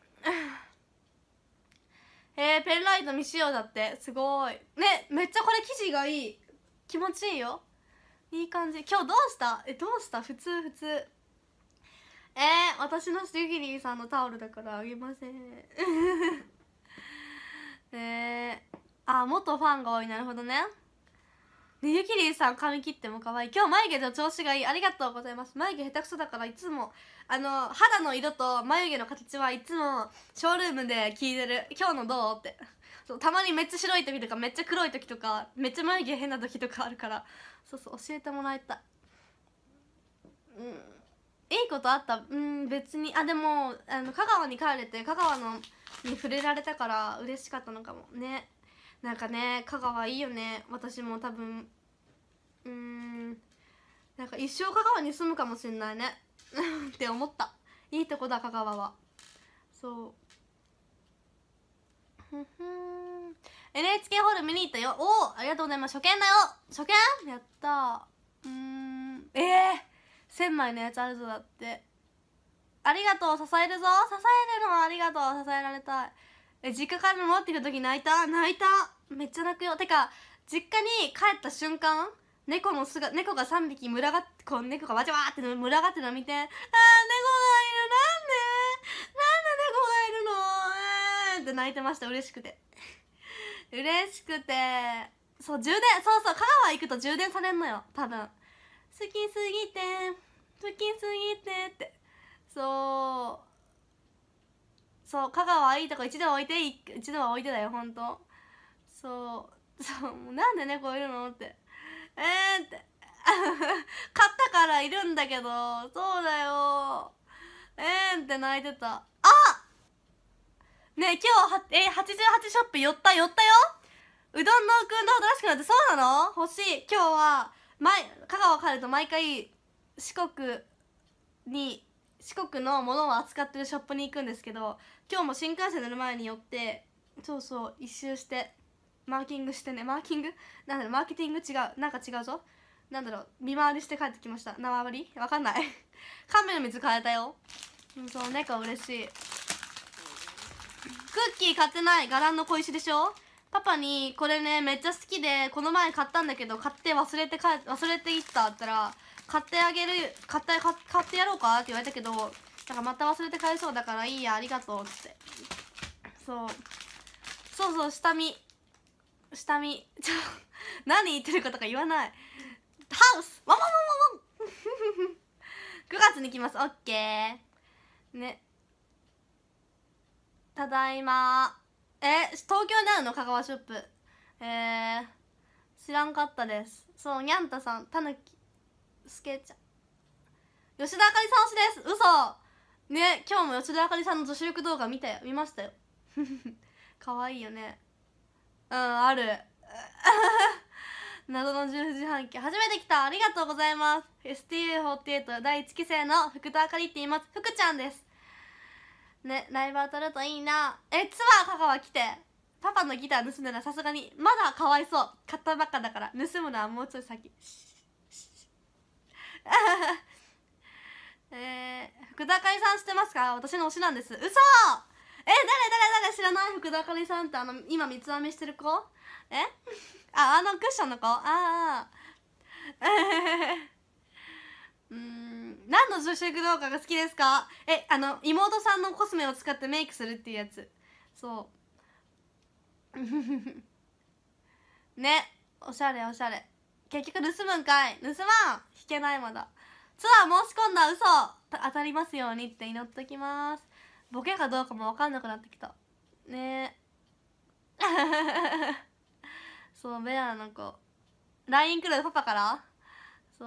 ペンライト未使用だって。すごいね。めっちゃこれ生地がいい。気持ちいいよ。いい感じ。今日どうした？どうした？普通私のゆきりんさんのタオルだからあげません元ファンが多い。なるほどね。ね、ゆきりんさん髪切っても可愛い。今日眉毛の調子がいい。ありがとうございます。眉毛下手くそだからいつも肌の色と眉毛の形はいつもショールームで聞いてる。今日のどうって。そう、たまにめっちゃ白い時とかめっちゃ黒い時とかめっちゃ眉毛変な時とかあるから、そう教えてもらいたい。いいことあった？別に。でも香川に帰れて香川のに触れられたから嬉しかったのかもね。なんかね、香川いいよね。私も多分なんか一生香川に住むかもしんないねって思った。いいとこだ香川は。そうNHK ホール見に行ったよ。ありがとうございます。初見だよ。初見やった1000枚のやつあるぞ。だってありがとう。支えるぞ。支えるのはありがとう。支えられたい。実家から持ってくる時泣いた。めっちゃ泣くよ。てか実家に帰った瞬間、猫が3匹群がって、猫がわちゃわーって群がってるの見て、猫がいる。なんで猫がいるのって泣いてました。嬉しくてそう、充電。そう香川行くと充電されんのよ多分。好きすぎてってそう香川いいとこ一度は置いてだよほんと。そうもうなんで猫いるのってって買ったからいるんだけど、そうだよって泣いてた。ねえ、今日88ショップ寄ったよ。うどんのくんど新しくなって。そうなの？欲しい。今日は香川帰ると毎回四国のものを扱ってるショップに行くんですけど、今日も新幹線乗る前に寄って、一周してマーキングしてね。マーケティング違う。なんか違うぞ。見回りして帰ってきました。縄張りわかんない亀の水変えたよ。そう、猫嬉しい。クッキー買ってない。柄の小石でしょ。パパにこれねめっちゃ好きでこの前買ったんだけど、買って忘れていったって言ったら、買ってやろうかって言われたけど、なんかまた忘れて帰りそうだからいいやありがとうって。そう下見何言ってるかとか言わない。ハウスワンワンワンワン9月に来ます。オッケーね。ただいま。東京にあるの香川ショップ。 知らんかったです。そう、にゃんたさん、たぬきすけちゃん、吉田あかりさん推しです。嘘ね。今日も吉田あかりさんの女子力動画見ましたよかわいいよね。うん、ある謎の10時半期初めて来た。ありがとうございます。 STU48 第1期生の福田あかりって言います。福ちゃんですね。ライブ当たるといいな。ツアー香川来てパパのギター盗んだらさすがにまだかわいそう。買ったばっかだから盗むのはもうちょい先福田あかりさん知ってますか？私の推しなんです。嘘。誰知らない？福田あかりさんって今三つ編みしてる子？あのクッションの子？何の女子力動画が好きですか？妹さんのコスメを使ってメイクするっていうやつ。そうね、おしゃれおしゃれ。結局盗むんかい。盗まん。弾けない。まだツアー申し込んだ。嘘。当たりますようにって祈っときます。ボケかどうかも分かんなくなってきたねそう、ベアの子 LINE 来る。パパから。そう、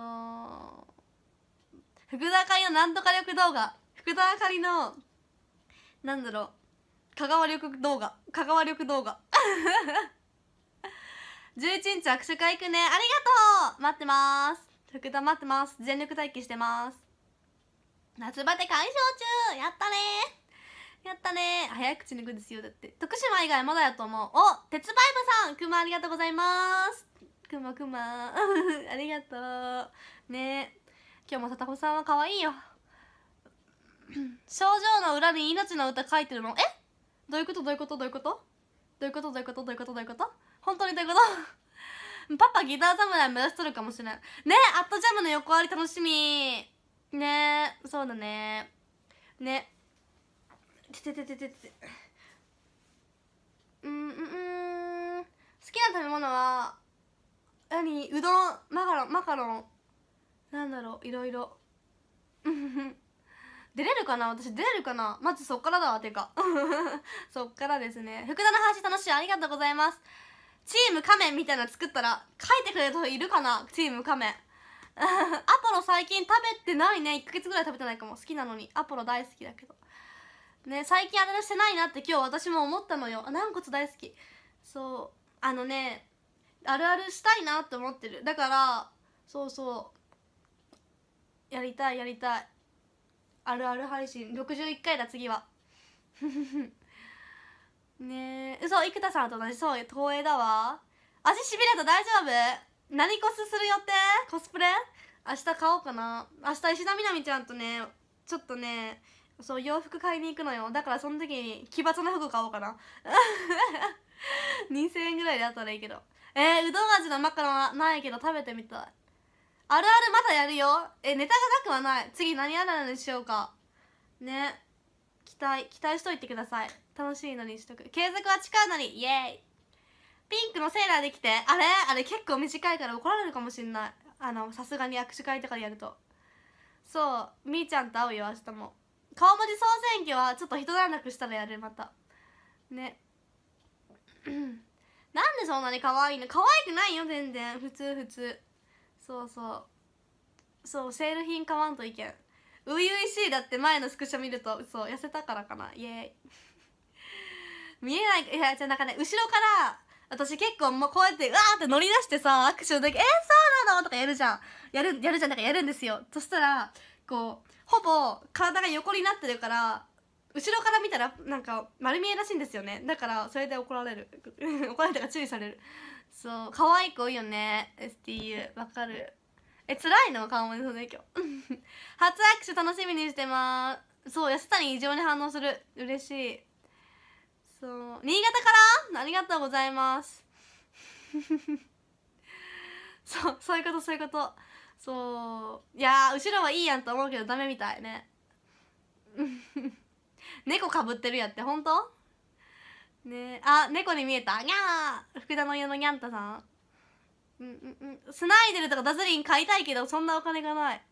福田あかりのなんとか力動画。福田あかりのなんだろう、香川力動画11日握手会行くね。ありがとう。待ってます。福田待ってます。全力待機してます。夏バテ解消中。やったねやったね。早口抜くですよ。だって徳島以外まだやと思う。お、鉄バイブさん、くまありがとうございます。くまありがとうね。今日もさたこさんは可愛いよ症状の裏に命の歌書いてるの？どういうこと？本当にどういうことパパギター侍目指しとるかもしれないね。アットジャムの横あり楽しみね。そうだね。ね。好きな食べ物はうどん、マカロン、なんだろう、いろいろ出れるかな。私出れるかな。まずそっからだわ。てかそっからですね。福田の話楽しい。ありがとうございます。チーム仮面みたいなの作ったら書いてくれる人いるかな。チーム仮面アポロ最近食べてないね。1ヶ月ぐらい食べてないかも。好きなのに。アポロ大好きだけどね。最近あれしてないなって今日私も思ったのよ。軟骨大好き。そう、あるあるしたいなって思ってる。だからやりたいあるある配信61回だ次はねえ。嘘、生田さんと同じ。そう、東映だわ。足しびれた。大丈夫？何コスする予定？コスプレ明日買おうかな。明日石田みなみちゃんとね、ちょっとね、そう、洋服買いに行くのよ。だからその時に奇抜な服買おうかな2000円ぐらいであったらいいけど。うどん味のマカロンはないけど食べてみたい。あるあるまだやるよ。ネタがなくはない。次何あるあるにしようかね。期待しといてください。楽しいのにしとく。継続は誓うのに。イエーイ。ピンクのセーラーできて。あれ結構短いから怒られるかもしんない。さすがに握手会とかでやると。そう、みーちゃんと会うよ明日も。顔文字総選挙はちょっと一段落したらやる。またねなんでそんなに可愛いの？可愛くないよ全然。普通。そう、セール品買わんといけん。初々しい。だって前のスクショ見ると。そう、痩せたからかな。イエーイ見えない。いや、じゃあなんかね、後ろから私結構もうこうやってうわーって乗り出してさ、握手の時そうなのとかやるじゃん。やるじゃん。なんかやるんですよ。そしたらこうほぼ体が横になってるから、後ろから見たらなんか丸見えらしいんですよね。だからそれで怒られる怒られたから注意される。そう、可愛い子多いよね STU。 わかる。辛いの顔文字の影響初握手楽しみにしてます。そう、安田に異常に反応する。嬉しい。そう、新潟からありがとうございますそういうこと。そう、いや後ろはいいやんと思うけどダメみたいね猫かぶってるやって。ほんとね。猫に見えた。にゃー。福田の家のにゃんたさん。スナイデルとかダズリン買いたいけどそんなお金がない。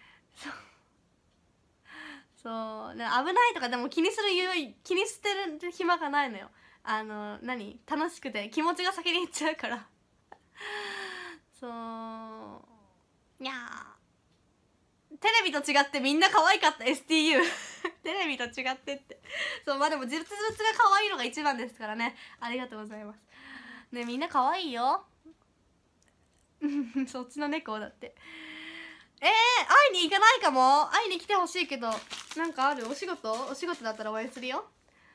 そうね、危ないとかでも気にしてる暇がないのよ。楽しくて気持ちが先にいっちゃうからそうにゃー、テレビと違ってみんな可愛かった STU テレビと違ってって、そうまあでも実物が可愛いのが一番ですからね。ありがとうございますね。みんな可愛いよそっちの猫だって。会いに行かないかも。会いに来てほしいけど、なんかある？お仕事だったら応援するよ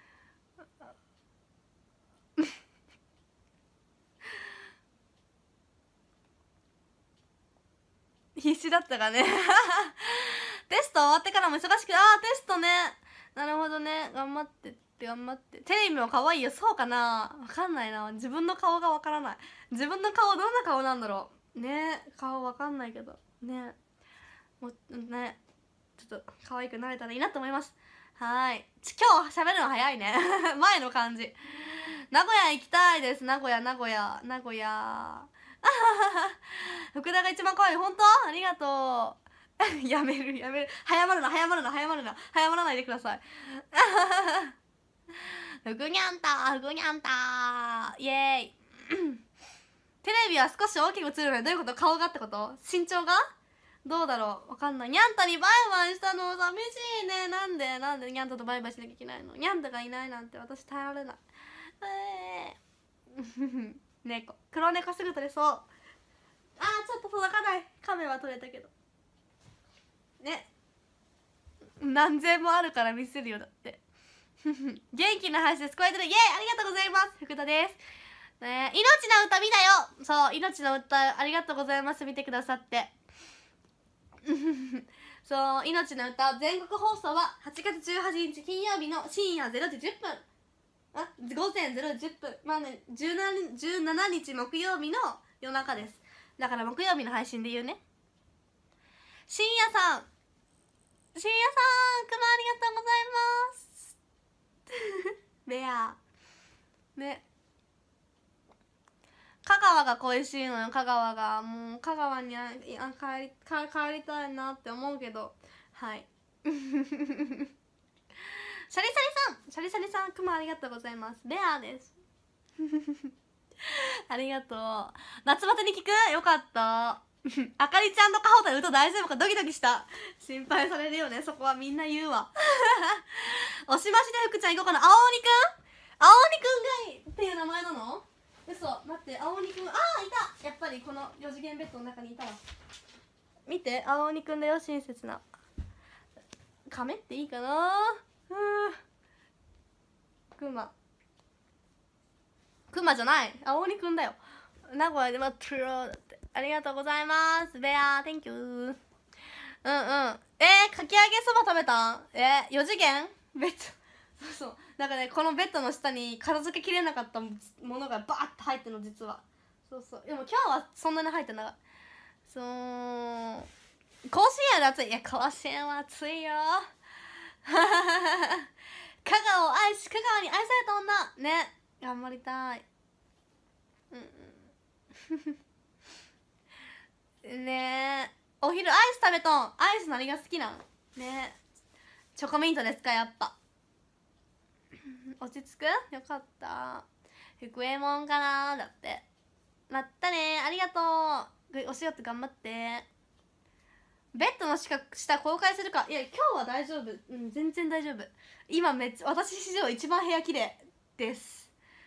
必死だったかねテスト終わってからも忙しく、テストね。なるほどね。頑張ってって頑張って。テレビも可愛いよ。そうかな、わかんないな。自分の顔がわからない。自分の顔どんな顔なんだろうね。顔わかんないけどね。もうね、ちょっと可愛くなれたらいいなと思います。はい。今日喋るの早いね前の感じ。名古屋行きたいです。名古屋福田が一番可愛い。本当？ありがとうやめる早まらないでくださいふぐにゃんたイエーイテレビは少し大きく映るのでどういうこと？顔がってこと？身長がどうだろう、わかんない。にゃんたにバイバイしたの寂しいね。なんでにゃんたとバイバイしなきゃいけないの？にゃんたがいないなんて私耐えられない猫、黒猫すぐ撮れそう。ちょっと届かない。カメは撮れたけどね、何千もあるから見せるよだって元気な配信です。こうやってね、イエーイ、ありがとうございます。福田ですね。命の歌見たよ。そう、命の歌ありがとうございます。見てくださってそう、命の歌全国放送は8月18日金曜日の深夜0時10分午前0時10分、まあね、17日木曜日の夜中です。だから木曜日の配信で言うね。深夜さん、くまありがとうございますレアね、香川が恋しいのよ。香川がもう香川に帰りたいなって思うけど、はいシャリさんくまありがとうございます。レアですありがとう。夏バテに聞く？よかったあかりちゃんとかほたると大丈夫かドキドキした。心配されるよね、そこはみんな言うわおしましで福ちゃん行こうかな。青鬼くんがっていう名前なの？嘘、待って、青鬼くん、いた。やっぱりこの4次元ベッドの中にいたわ。見て、青鬼くんだよ。親切なカメっていいかな。クマじゃない、青鬼くんだよ。名古屋で待ってるよだって。ありがとうございます。ベアー Thank you。かき揚げそば食べた？4次元ベッドそうだからね、このベッドの下に片付けきれなかったものがバーッと入ってるの実は。そうでも今日はそんなに入ってなかった。甲子園は暑い。いや甲子園は暑いよ香川に愛された女ね。頑張りたいねえ。お昼アイス食べとん。アイス何が好きなんね。チョコミントですか？やっぱ落ち着く？よかった。福右衛門かなだって。まったね、ありがとう。お仕事頑張って。ベッドの下公開するか？いや今日は大丈夫。全然大丈夫。今めっちゃ私史上一番部屋綺麗です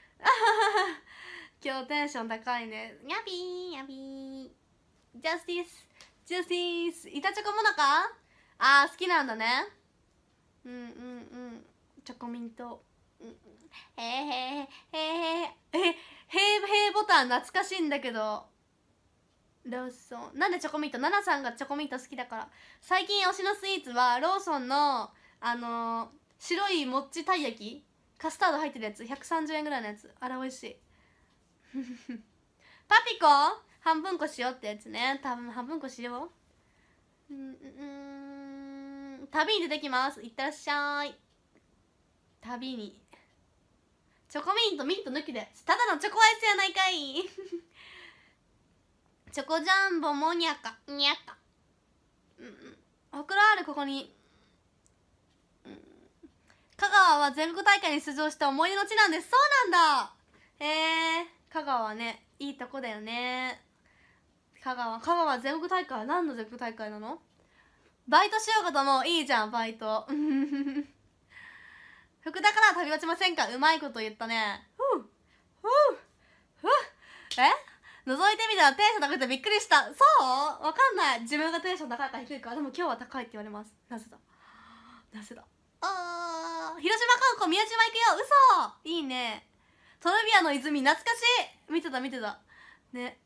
今日テンション高いね。ニャビージャスティス板チョコモナカ好きなんだね。チョコミントへボタン懐かしいんだけど。ローソンなんでチョコミント？ナナさんがチョコミント好きだから。最近推しのスイーツはローソンの白いもっちたい焼き、カスタード入ってるやつ、130円ぐらいのやつ。あれ美味しいパピコ半分こしようってやつね。多分半分こしよう。旅に出てきます。いってらっしゃい。旅にチョコミント抜きでただのチョコアイスやないかいチョコジャンボモニャカほくろあるここに。香川は全国大会に出場した思い出の地なんです。そうなんだ。香川はねいいとこだよね。 香川全国大会。何の全国大会なの？バイトしようかと思う。いいじゃんバイト。福田から食べ落ちませんか？うまいこと言ったね。覗いてみたらテンション高くてびっくりした。そう？わかんない。自分がテンション高いか低いか。でも今日は高いって言われます。なぜだ広島観光宮島行くよ。嘘。いいね。トルビアの泉懐かしい。見てたね。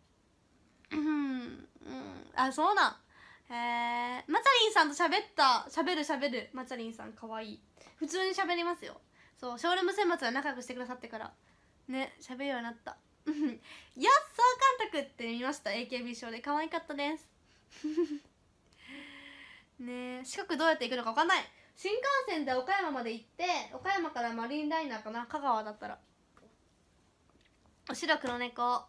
あ、そうなん。マチャリンさんと喋る。マチャリンさんかわいい。普通に喋りますよ。そう、ショールーム選抜は仲良くしてくださってからね、喋るようになった。やっそう監督って見ました。 AKB ショーで可愛かったですね。四国どうやって行くのか分かんない。新幹線で岡山まで行って、岡山からマリンライナーかな、香川だったら。お白黒猫。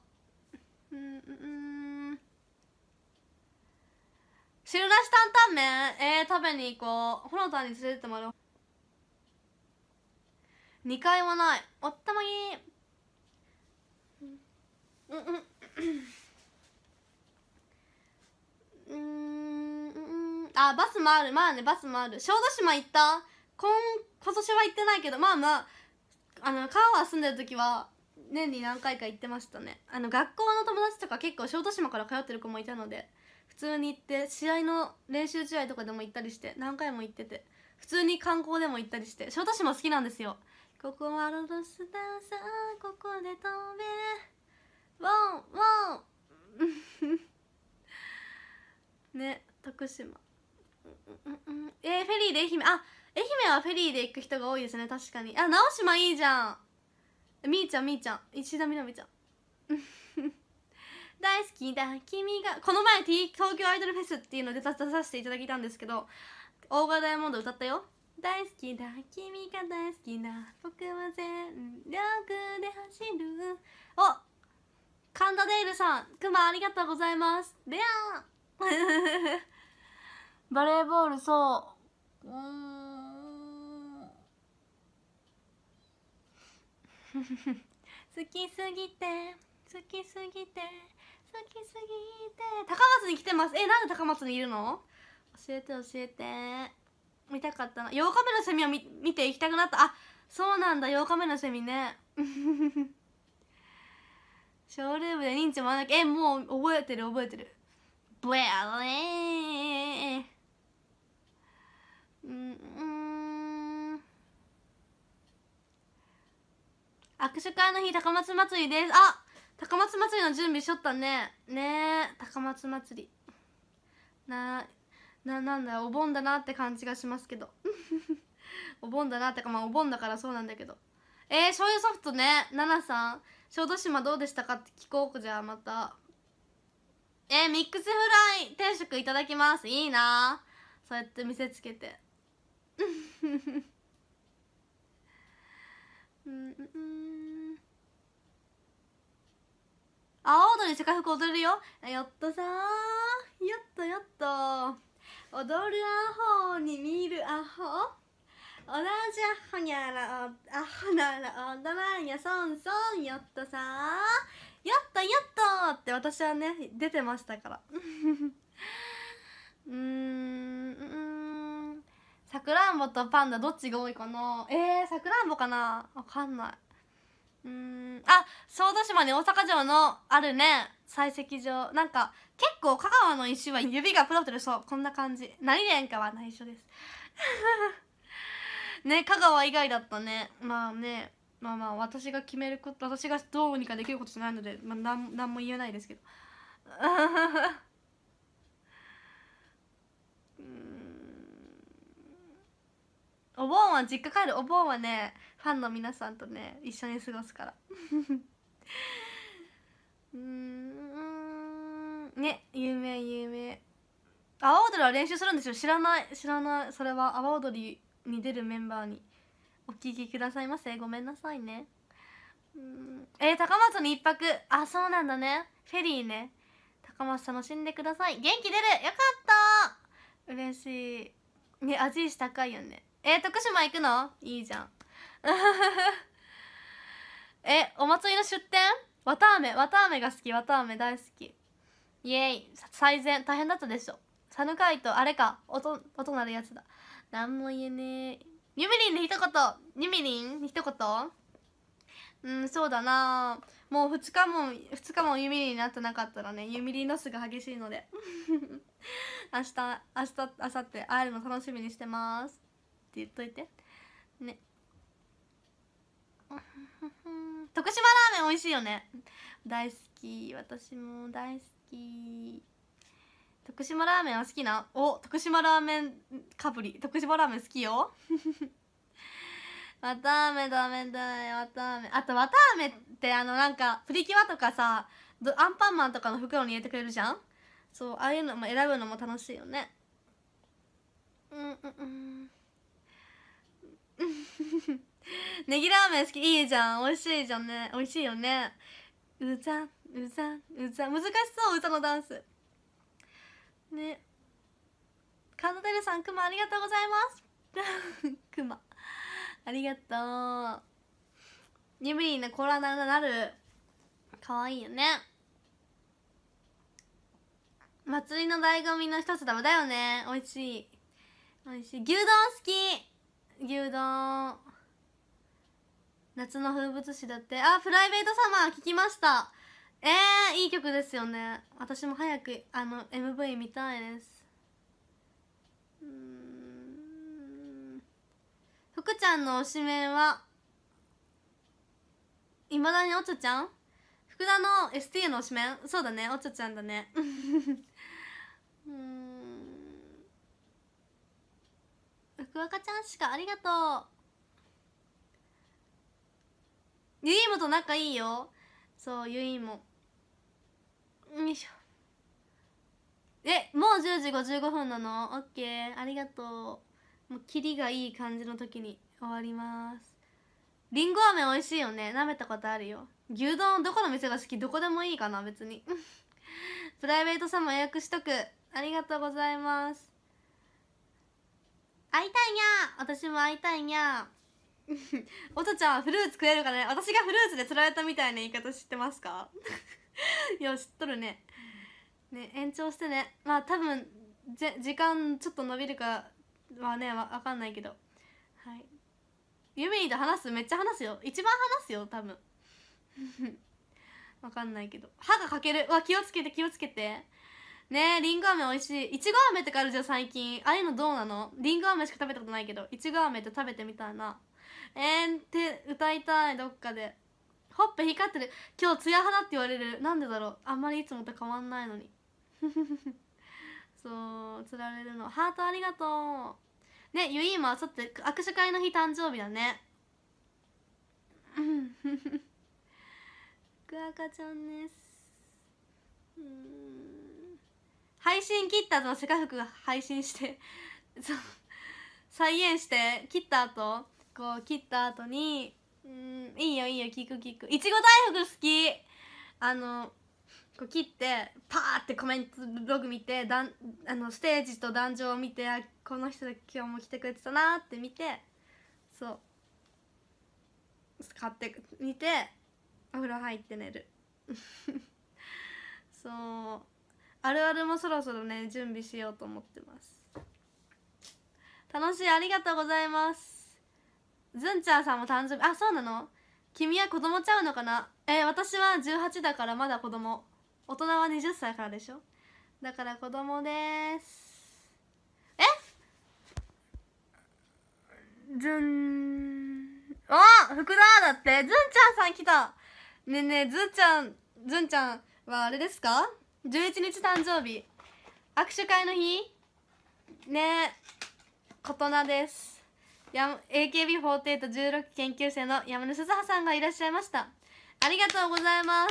汁なし担々麺。食べに行こう。ほのたんに連れてってもらおう。2回もない。おったまぎあ、バスもある。まあね、バスもある。小豆島行った？今年は行ってないけど、まあ香川住んでる時は年に何回か行ってましたね。学校の友達とか結構小豆島から通ってる子もいたので、普通に行って試合の練習試合とかでも行ったりして、何回も行ってて、普通に観光でも行ったりして、小豆島好きなんですよ。ここはロドスターさん、ここで飛べワンワンね、徳島。フェリーで愛媛。あ、愛媛はフェリーで行く人が多いですね。確かに。あ、直島いいじゃん。みーちゃん石田みなみちゃん大好きだ君が。この前東京アイドルフェスっていうので出させていただいたんですけど、オーガダイヤモンド歌ったよ。大好きだ君が大好きだ僕は全力で走る。お、神田デールさん、くまありがとうございます。レアバレーボール、そう好きすぎて高松に来てます。なんで高松にいるの？教えて。見たかったな。8日目のセミを見て行きたくなった。あ、そうなんだ。8日目のセミねショールームで認知もなきゃ。もう覚えてるブエアね握手会の日、高松祭りです。あ、高松祭りの準備しとったね。高松祭りなんだ、お盆だなって感じがしますけどお盆だなってか、まあお盆だからそうなんだけど。醤油ソフトね。ナナさん、小豆島どうでしたかって聞こう。じゃあまた。ミックスフライ定食いただきます。いいな、そうやって見せつけて青踊り世界服踊るよ。やっとさー、やっと踊るアホに見るアホ、同じアホにゃらアホなら踊らんやそんやっとさー、やっとって私はね出てましたからさくらんぼとパンダどっちが多いかな。さくらんぼかな、わかんない。あ、小豆島に大阪城のあるね採石場。なんか結構香川の石は指がプロプロ、そうこんな感じ。何連かは内緒ですね、香川以外だったね。まあね、まあ私が決めること、私がどうにかできることじゃないので、なんも言えないですけどお盆は実家帰る。お盆はねファンの皆さんとね一緒に過ごすからね、有名。阿波踊りは練習するんですよ。知らない。それは阿波踊りに出るメンバーにお聞きくださいませ。ごめんなさいね。高松に一泊。あ、そうなんだね。フェリーね。高松楽しんでください。元気出る。よかった嬉しいね。味石高いよね。徳島行くの？いいじゃんお祭りの出店？わたあめが好き。わたあめ大好き。 イエーイ。最善大変だったでしょ。サヌカイとあれか、音鳴るやつだ。なんも言えねえ。ユミリンで一言。ユミリン一言。そうだな。もう2日もユミリンになってなかったらね、ユミリンロスが激しいので明日明後日会えるの楽しみにしてますって言っといてね。徳島ラーメン美味しいよね。大好き。私も大好き。徳島ラーメンは好きな。徳島ラーメンかぶり。徳島ラーメン好きよわたあめダメだよ。わたあめ、あとわたあめってなんかプリキュアとかさ、アンパンマンとかの袋に入れてくれるじゃん。そう、ああいうのも選ぶのも楽しいよね。ネギラーメン好き。いいじゃん。美味しいじゃんね。美味しいよね。うざん難しそう。歌のダンスね。カンドテルさん、クマありがとうございますクマありがとう。ユミリンのコーラなる。かわいいよね。祭りの醍醐味の一つだよね。美味しい牛丼好き。牛丼夏の風物詩だって。プライベートサマー聞きました。いい曲ですよね。私も早くMV 見たいです。福ちゃんの推しメンはいまだにおちょちゃん。福田の ST の推しメン、そうだね、おちょちゃんだね福岡ちゃんしかありがとう。ゆいもと仲いいよ。そう、ゆいも。よいしょ。もう10時55分なの。オッケー、ありがとう。もうキリがいい感じの時に終わります。りんご飴美味しいよね。舐めたことあるよ。牛丼どこの店が好き？どこでもいいかな、別にプライベートサマー予約しとく。ありがとうございます。会いたいにゃー。私も会いたいにゃーおとちゃんはフルーツ食えるかね。私がフルーツで釣られたみたいな言い方知ってますかいや知っとるね。延長してね。まあ多分時間ちょっと伸びるかはねわかんないけど、はい。ユミリと話す。めっちゃ話すよ。一番話すよ多分わかんないけど。歯が欠ける。気をつけてね。りんご飴美味しい。いちご飴ってかあるじゃん最近。ああいうのどうなの？りんご飴しか食べたことないけど、いちご飴って食べてみたいな。って歌いたい。どっかでほっぺ光ってる。今日ツヤ肌って言われる。なんでだろう。あんまりいつもと変わんないのにそうつられるの。ハートありがとうね。ゆいーもあさって握手会の日誕生日だね福赤ちゃんです。配信切った後のセカフクが配信してそう再現して切った後にいいよ聞く。いちご大福好き。こう切ってパーってコメントログ見てステージと壇上を見て、この人今日も来てくれてたなって見て、そう買ってみてお風呂入って寝るそうあるあるもそろそろね準備しようと思ってます。楽しい。ありがとうございます。ずんちゃんさんも誕生日。そうなの？君は子供ちゃうのかな。私は18だからまだ子供。大人は20歳からでしょ。だから子供です。福田だって。ずんちゃんさん来たね。ずんちゃんはあれですか？11日誕生日。握手会の日ね。琴菜です。AKB4816 研究生の山根鈴葉さんがいらっしゃいました。ありがとうございます。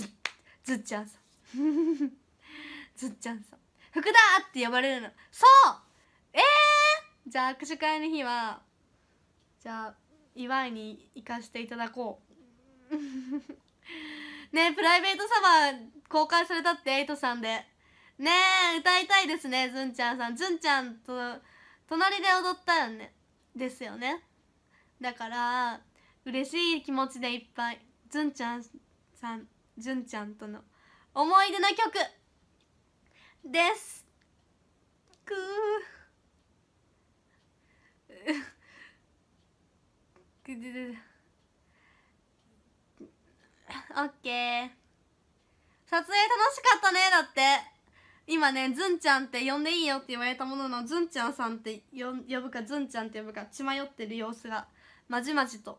ずっちゃんさんずっちゃんさん福田って呼ばれるの。そうじゃあ握手会の日はじゃあ祝いに行かせていただこうね。プライベートサマー公開されたってエイトさんでね。歌いたいですね。ずんちゃんさん。ずんちゃんと隣で踊ったよね。ですよね。だから嬉しい気持ちでいっぱい。ずんちゃんさん、ずんちゃんとの思い出の曲です。オッケー。撮影楽しかったね。だって今ね、ずんちゃんって呼んでいいよって言われたものの、ずんちゃんさんって呼ぶかずんちゃんって呼ぶか血迷ってる様子がまじまじと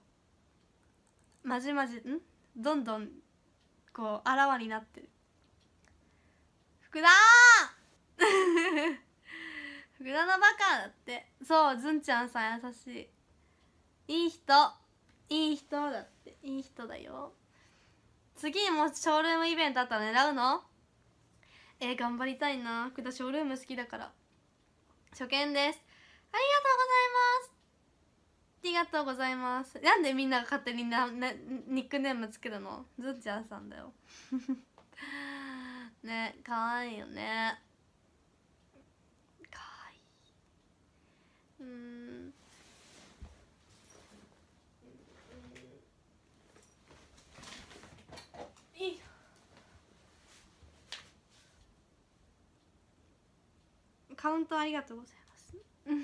どんどんこうあらわになってる。福田福田のバカだって。そう、ずんちゃんさん優しい、いい人だって。いい人だよ。次にもショールームイベントあったら狙うの？頑張りたいな。福田ショールーム好きだから。初見です。ありがとうございます。なんでみんなが勝手にニックネームつけるの？ずんちゃんさんだよね、かわいいよね。かわいい。いいカウントありがとうございます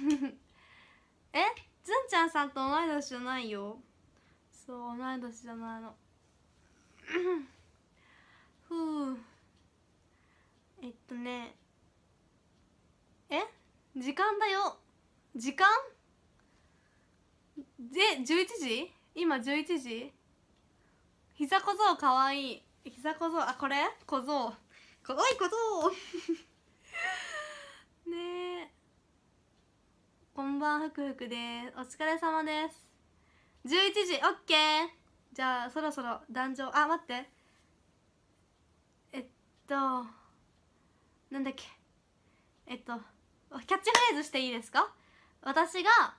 ずんちゃんさんと同い年じゃないよ。そう、同い年じゃないのふう。時間だよ。時間で11時？今11時？膝小僧かわいい。膝小僧、あ、これ小僧かわいい小僧ねえ、こんばんふくふくです。お疲れ様です。11時、オッケー。じゃあそろそろ壇上、あ、待って、なんだっけ、キャッチフレーズしていいですか？私が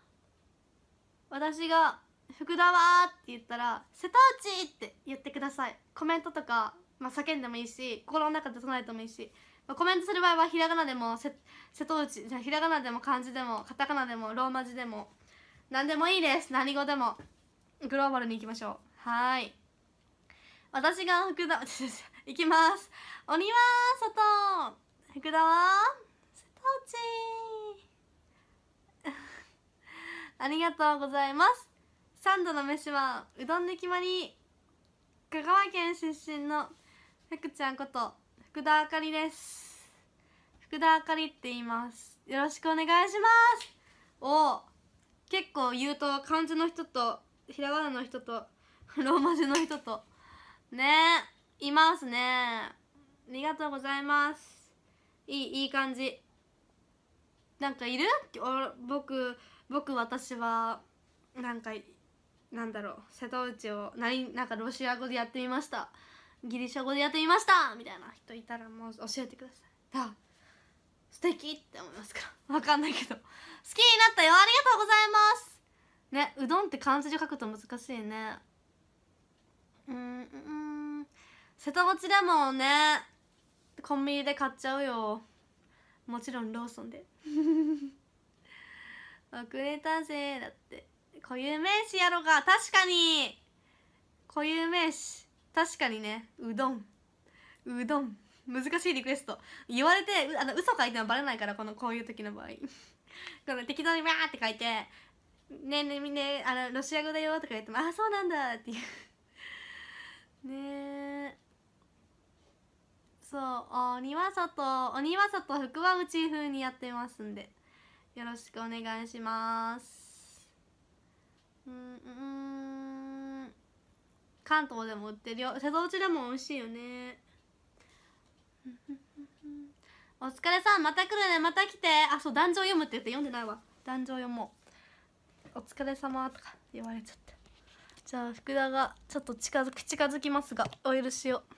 福田はって言ったら瀬戸内って言ってください。コメントとか、叫んでもいいし、心の中で唱えてもいいし、コメントする場合はひらがなでも瀬戸内、じゃあひらがなでも漢字でもカタカナでもローマ字でも何でもいいです。何語でもグローバルに行きましょう。はーい、私が福田いきます。鬼は外、福田は瀬戸内ありがとうございます。3度の飯はうどんで決まり。香川県出身の福ちゃんこと福田あかりです。福田あかりって言います。よろしくお願いします。結構言うと漢字の人とひらがなの人とローマ字の人とねいますね。ありがとうございます。いい感じ。なんかいる？私はなんだろう、瀬戸内をなんかロシア語でやってみました、ギリシャ語でやってみましたみたいな人いたらもう教えてください。素敵って思いますからわかんないけど好きになったよ。ありがとうございますね。うどんって漢字で書くと難しいね。瀬戸内レモンね、コンビニで買っちゃうよ。もちろんローソンで遅れたぜ。だって固有名詞やろが。確かに固有名詞、確かにね。うどん難しいリクエスト言われて、嘘書いてもバレないから、こういう時の場合この適当にバーって書いて「ねえねえみんなロシア語だよ」とか言っても「あ、そうなんだ」っていうねえ。そう、鬼は外福は内風にやってますんでよろしくお願いします。関東でも売ってるよ。瀬戸内でも美味しいよねお疲れさん、また来るね。また来て。あ、そう、壇上読むって言って読んでないわ。壇上読もう。お疲れ様とか言われちゃった。じゃあ福田がちょっと近づきますがお許しを。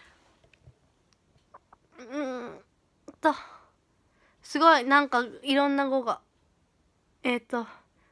すごいなんかいろんな語が。1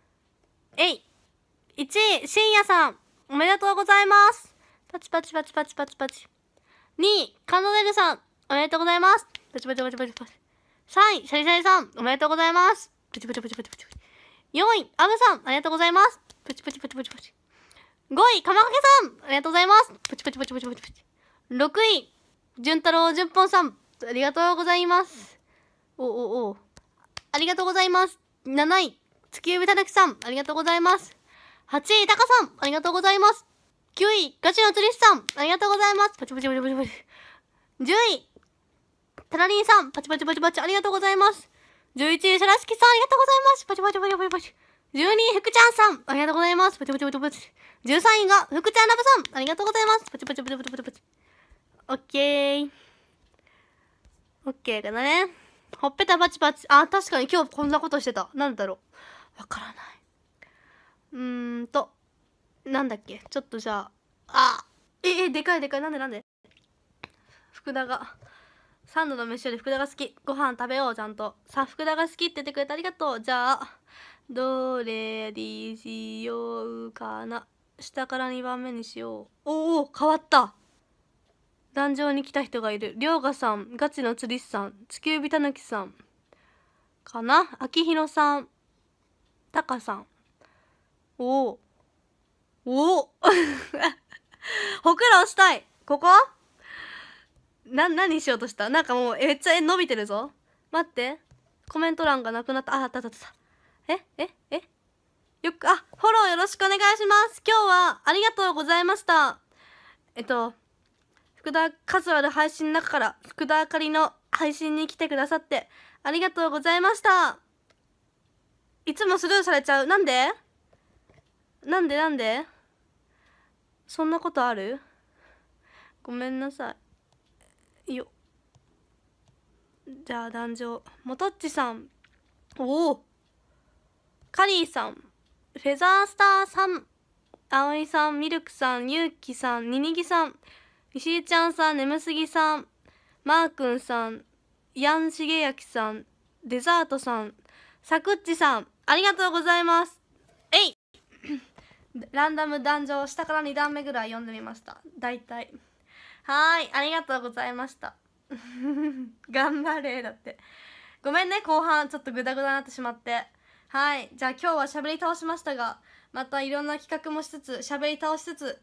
位深夜さんおめでとうございます。パチパチパチパチパチパチ。2位カンドネルさんおめでとうございます。パチパチパチパチパチ。3位シャリシャリさんおめでとうございます。パチパチパチパチパチ。4位アブさんありがとうございます。パチパチパチパチパチ。5位かまかけさんありがとうございます。パチパチパチパチパチパチ。6位じゅんたろうじゅんぽんさんありがとうございます。おありがとうございます。7位月指たぬきさんありがとうございます。8位たかさんありがとうございます。9位ガチのつりしさんありがとうございます。パチパチパチパチパチ。10位タラリンさんパチパチパチパチありがとうございます。11位シャラスキさんありがとうございます。パチパチパチパチパチ。12位福ちゃんさんありがとうございます。パチパチパチパチ。13位が福ちゃんラブさんありがとうございます。パチパチパチパチパチパチ。オッケーオッケーかなね。ほっぺたパチパチ。あ、確かに今日こんなことしてた。なんだろうわからない。なんだっけ。ちょっとじゃあでかいでかい。なんで福田が3度の飯より福田が好き。ご飯食べようちゃんと。さあ福田が好きって言ってくれてありがとう。じゃあどれにしようかな。下から2番目にしよう。おお変わった。壇上に来た人がいる。りょうがさん、ガチの釣り師さん、地球ビタヌキさんかな。あきひろさん、たかさん。おほくろしたい。ここ何しようとした。なんかもうめっちゃ伸びてるぞ。待ってコメント欄がなくなった。あったよくフォローよろしくお願いします。今日はありがとうございました。福田数ある配信の中から福田あかりの配信に来てくださってありがとうございました。いつもスルーされちゃう。なんでそんなことある？ごめんなさいよ。じゃあ壇上もとっちさん、カリーさん、フェザースターさん、あおいさん、ミルクさん、ゆうきさん、ににぎさん、石井ちゃんさん、眠すぎさん、マーくんさん、ヤンしげやきさん、デザートさん、さくっちさんありがとうございます。ランダム壇上下から2段目ぐらい読んでみました。だいたいありがとうございました頑張れだって。ごめんね後半ちょっとグダグダになってしまって。じゃあ今日はしゃべり倒しましたが、またいろんな企画もしつつしゃべり倒しつつ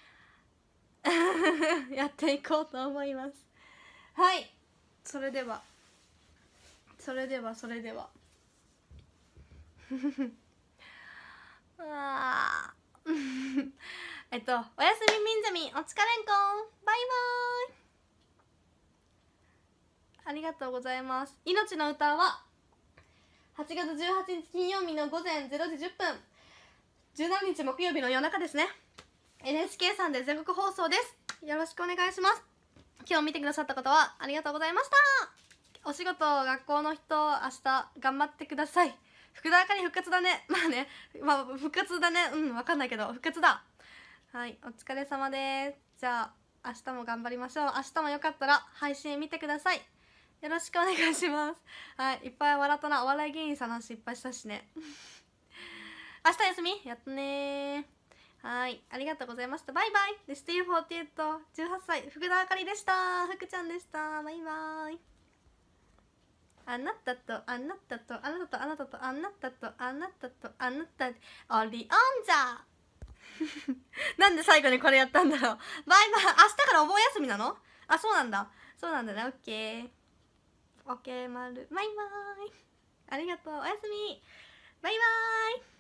やっていこうと思います。それではおやすみみんざみおつかれんこバイバーイ。ありがとうございます。命の歌は8月18日金曜日の午前0時10分17日木曜日の夜中ですね。 NHK さんで全国放送です。よろしくお願いします。今日見てくださった方はありがとうございました。お仕事学校の人明日頑張ってください。福田あかり復活だね。復活だね。わかんないけど復活だ。お疲れ様です。じゃあ明日も頑張りましょう。明日もよかったら配信見てください。よろしくお願いします。いっぱい笑ったな。お笑い芸人さんの話いっぱいしたしね明日休みやったねありがとうございました。バイバイ。でスティール48 18歳福田あかりでした。福ちゃんでした。バイバイ。あなたとあなたとあなたとあなたとあなたとあなたとあなたオリオン座なんで最後にこれやったんだろう。バイバイ。明日からお盆休みなの？そうなんだね。オッケーオッケー丸。バイバイ。ありがとう。おやすみ。バイバイ。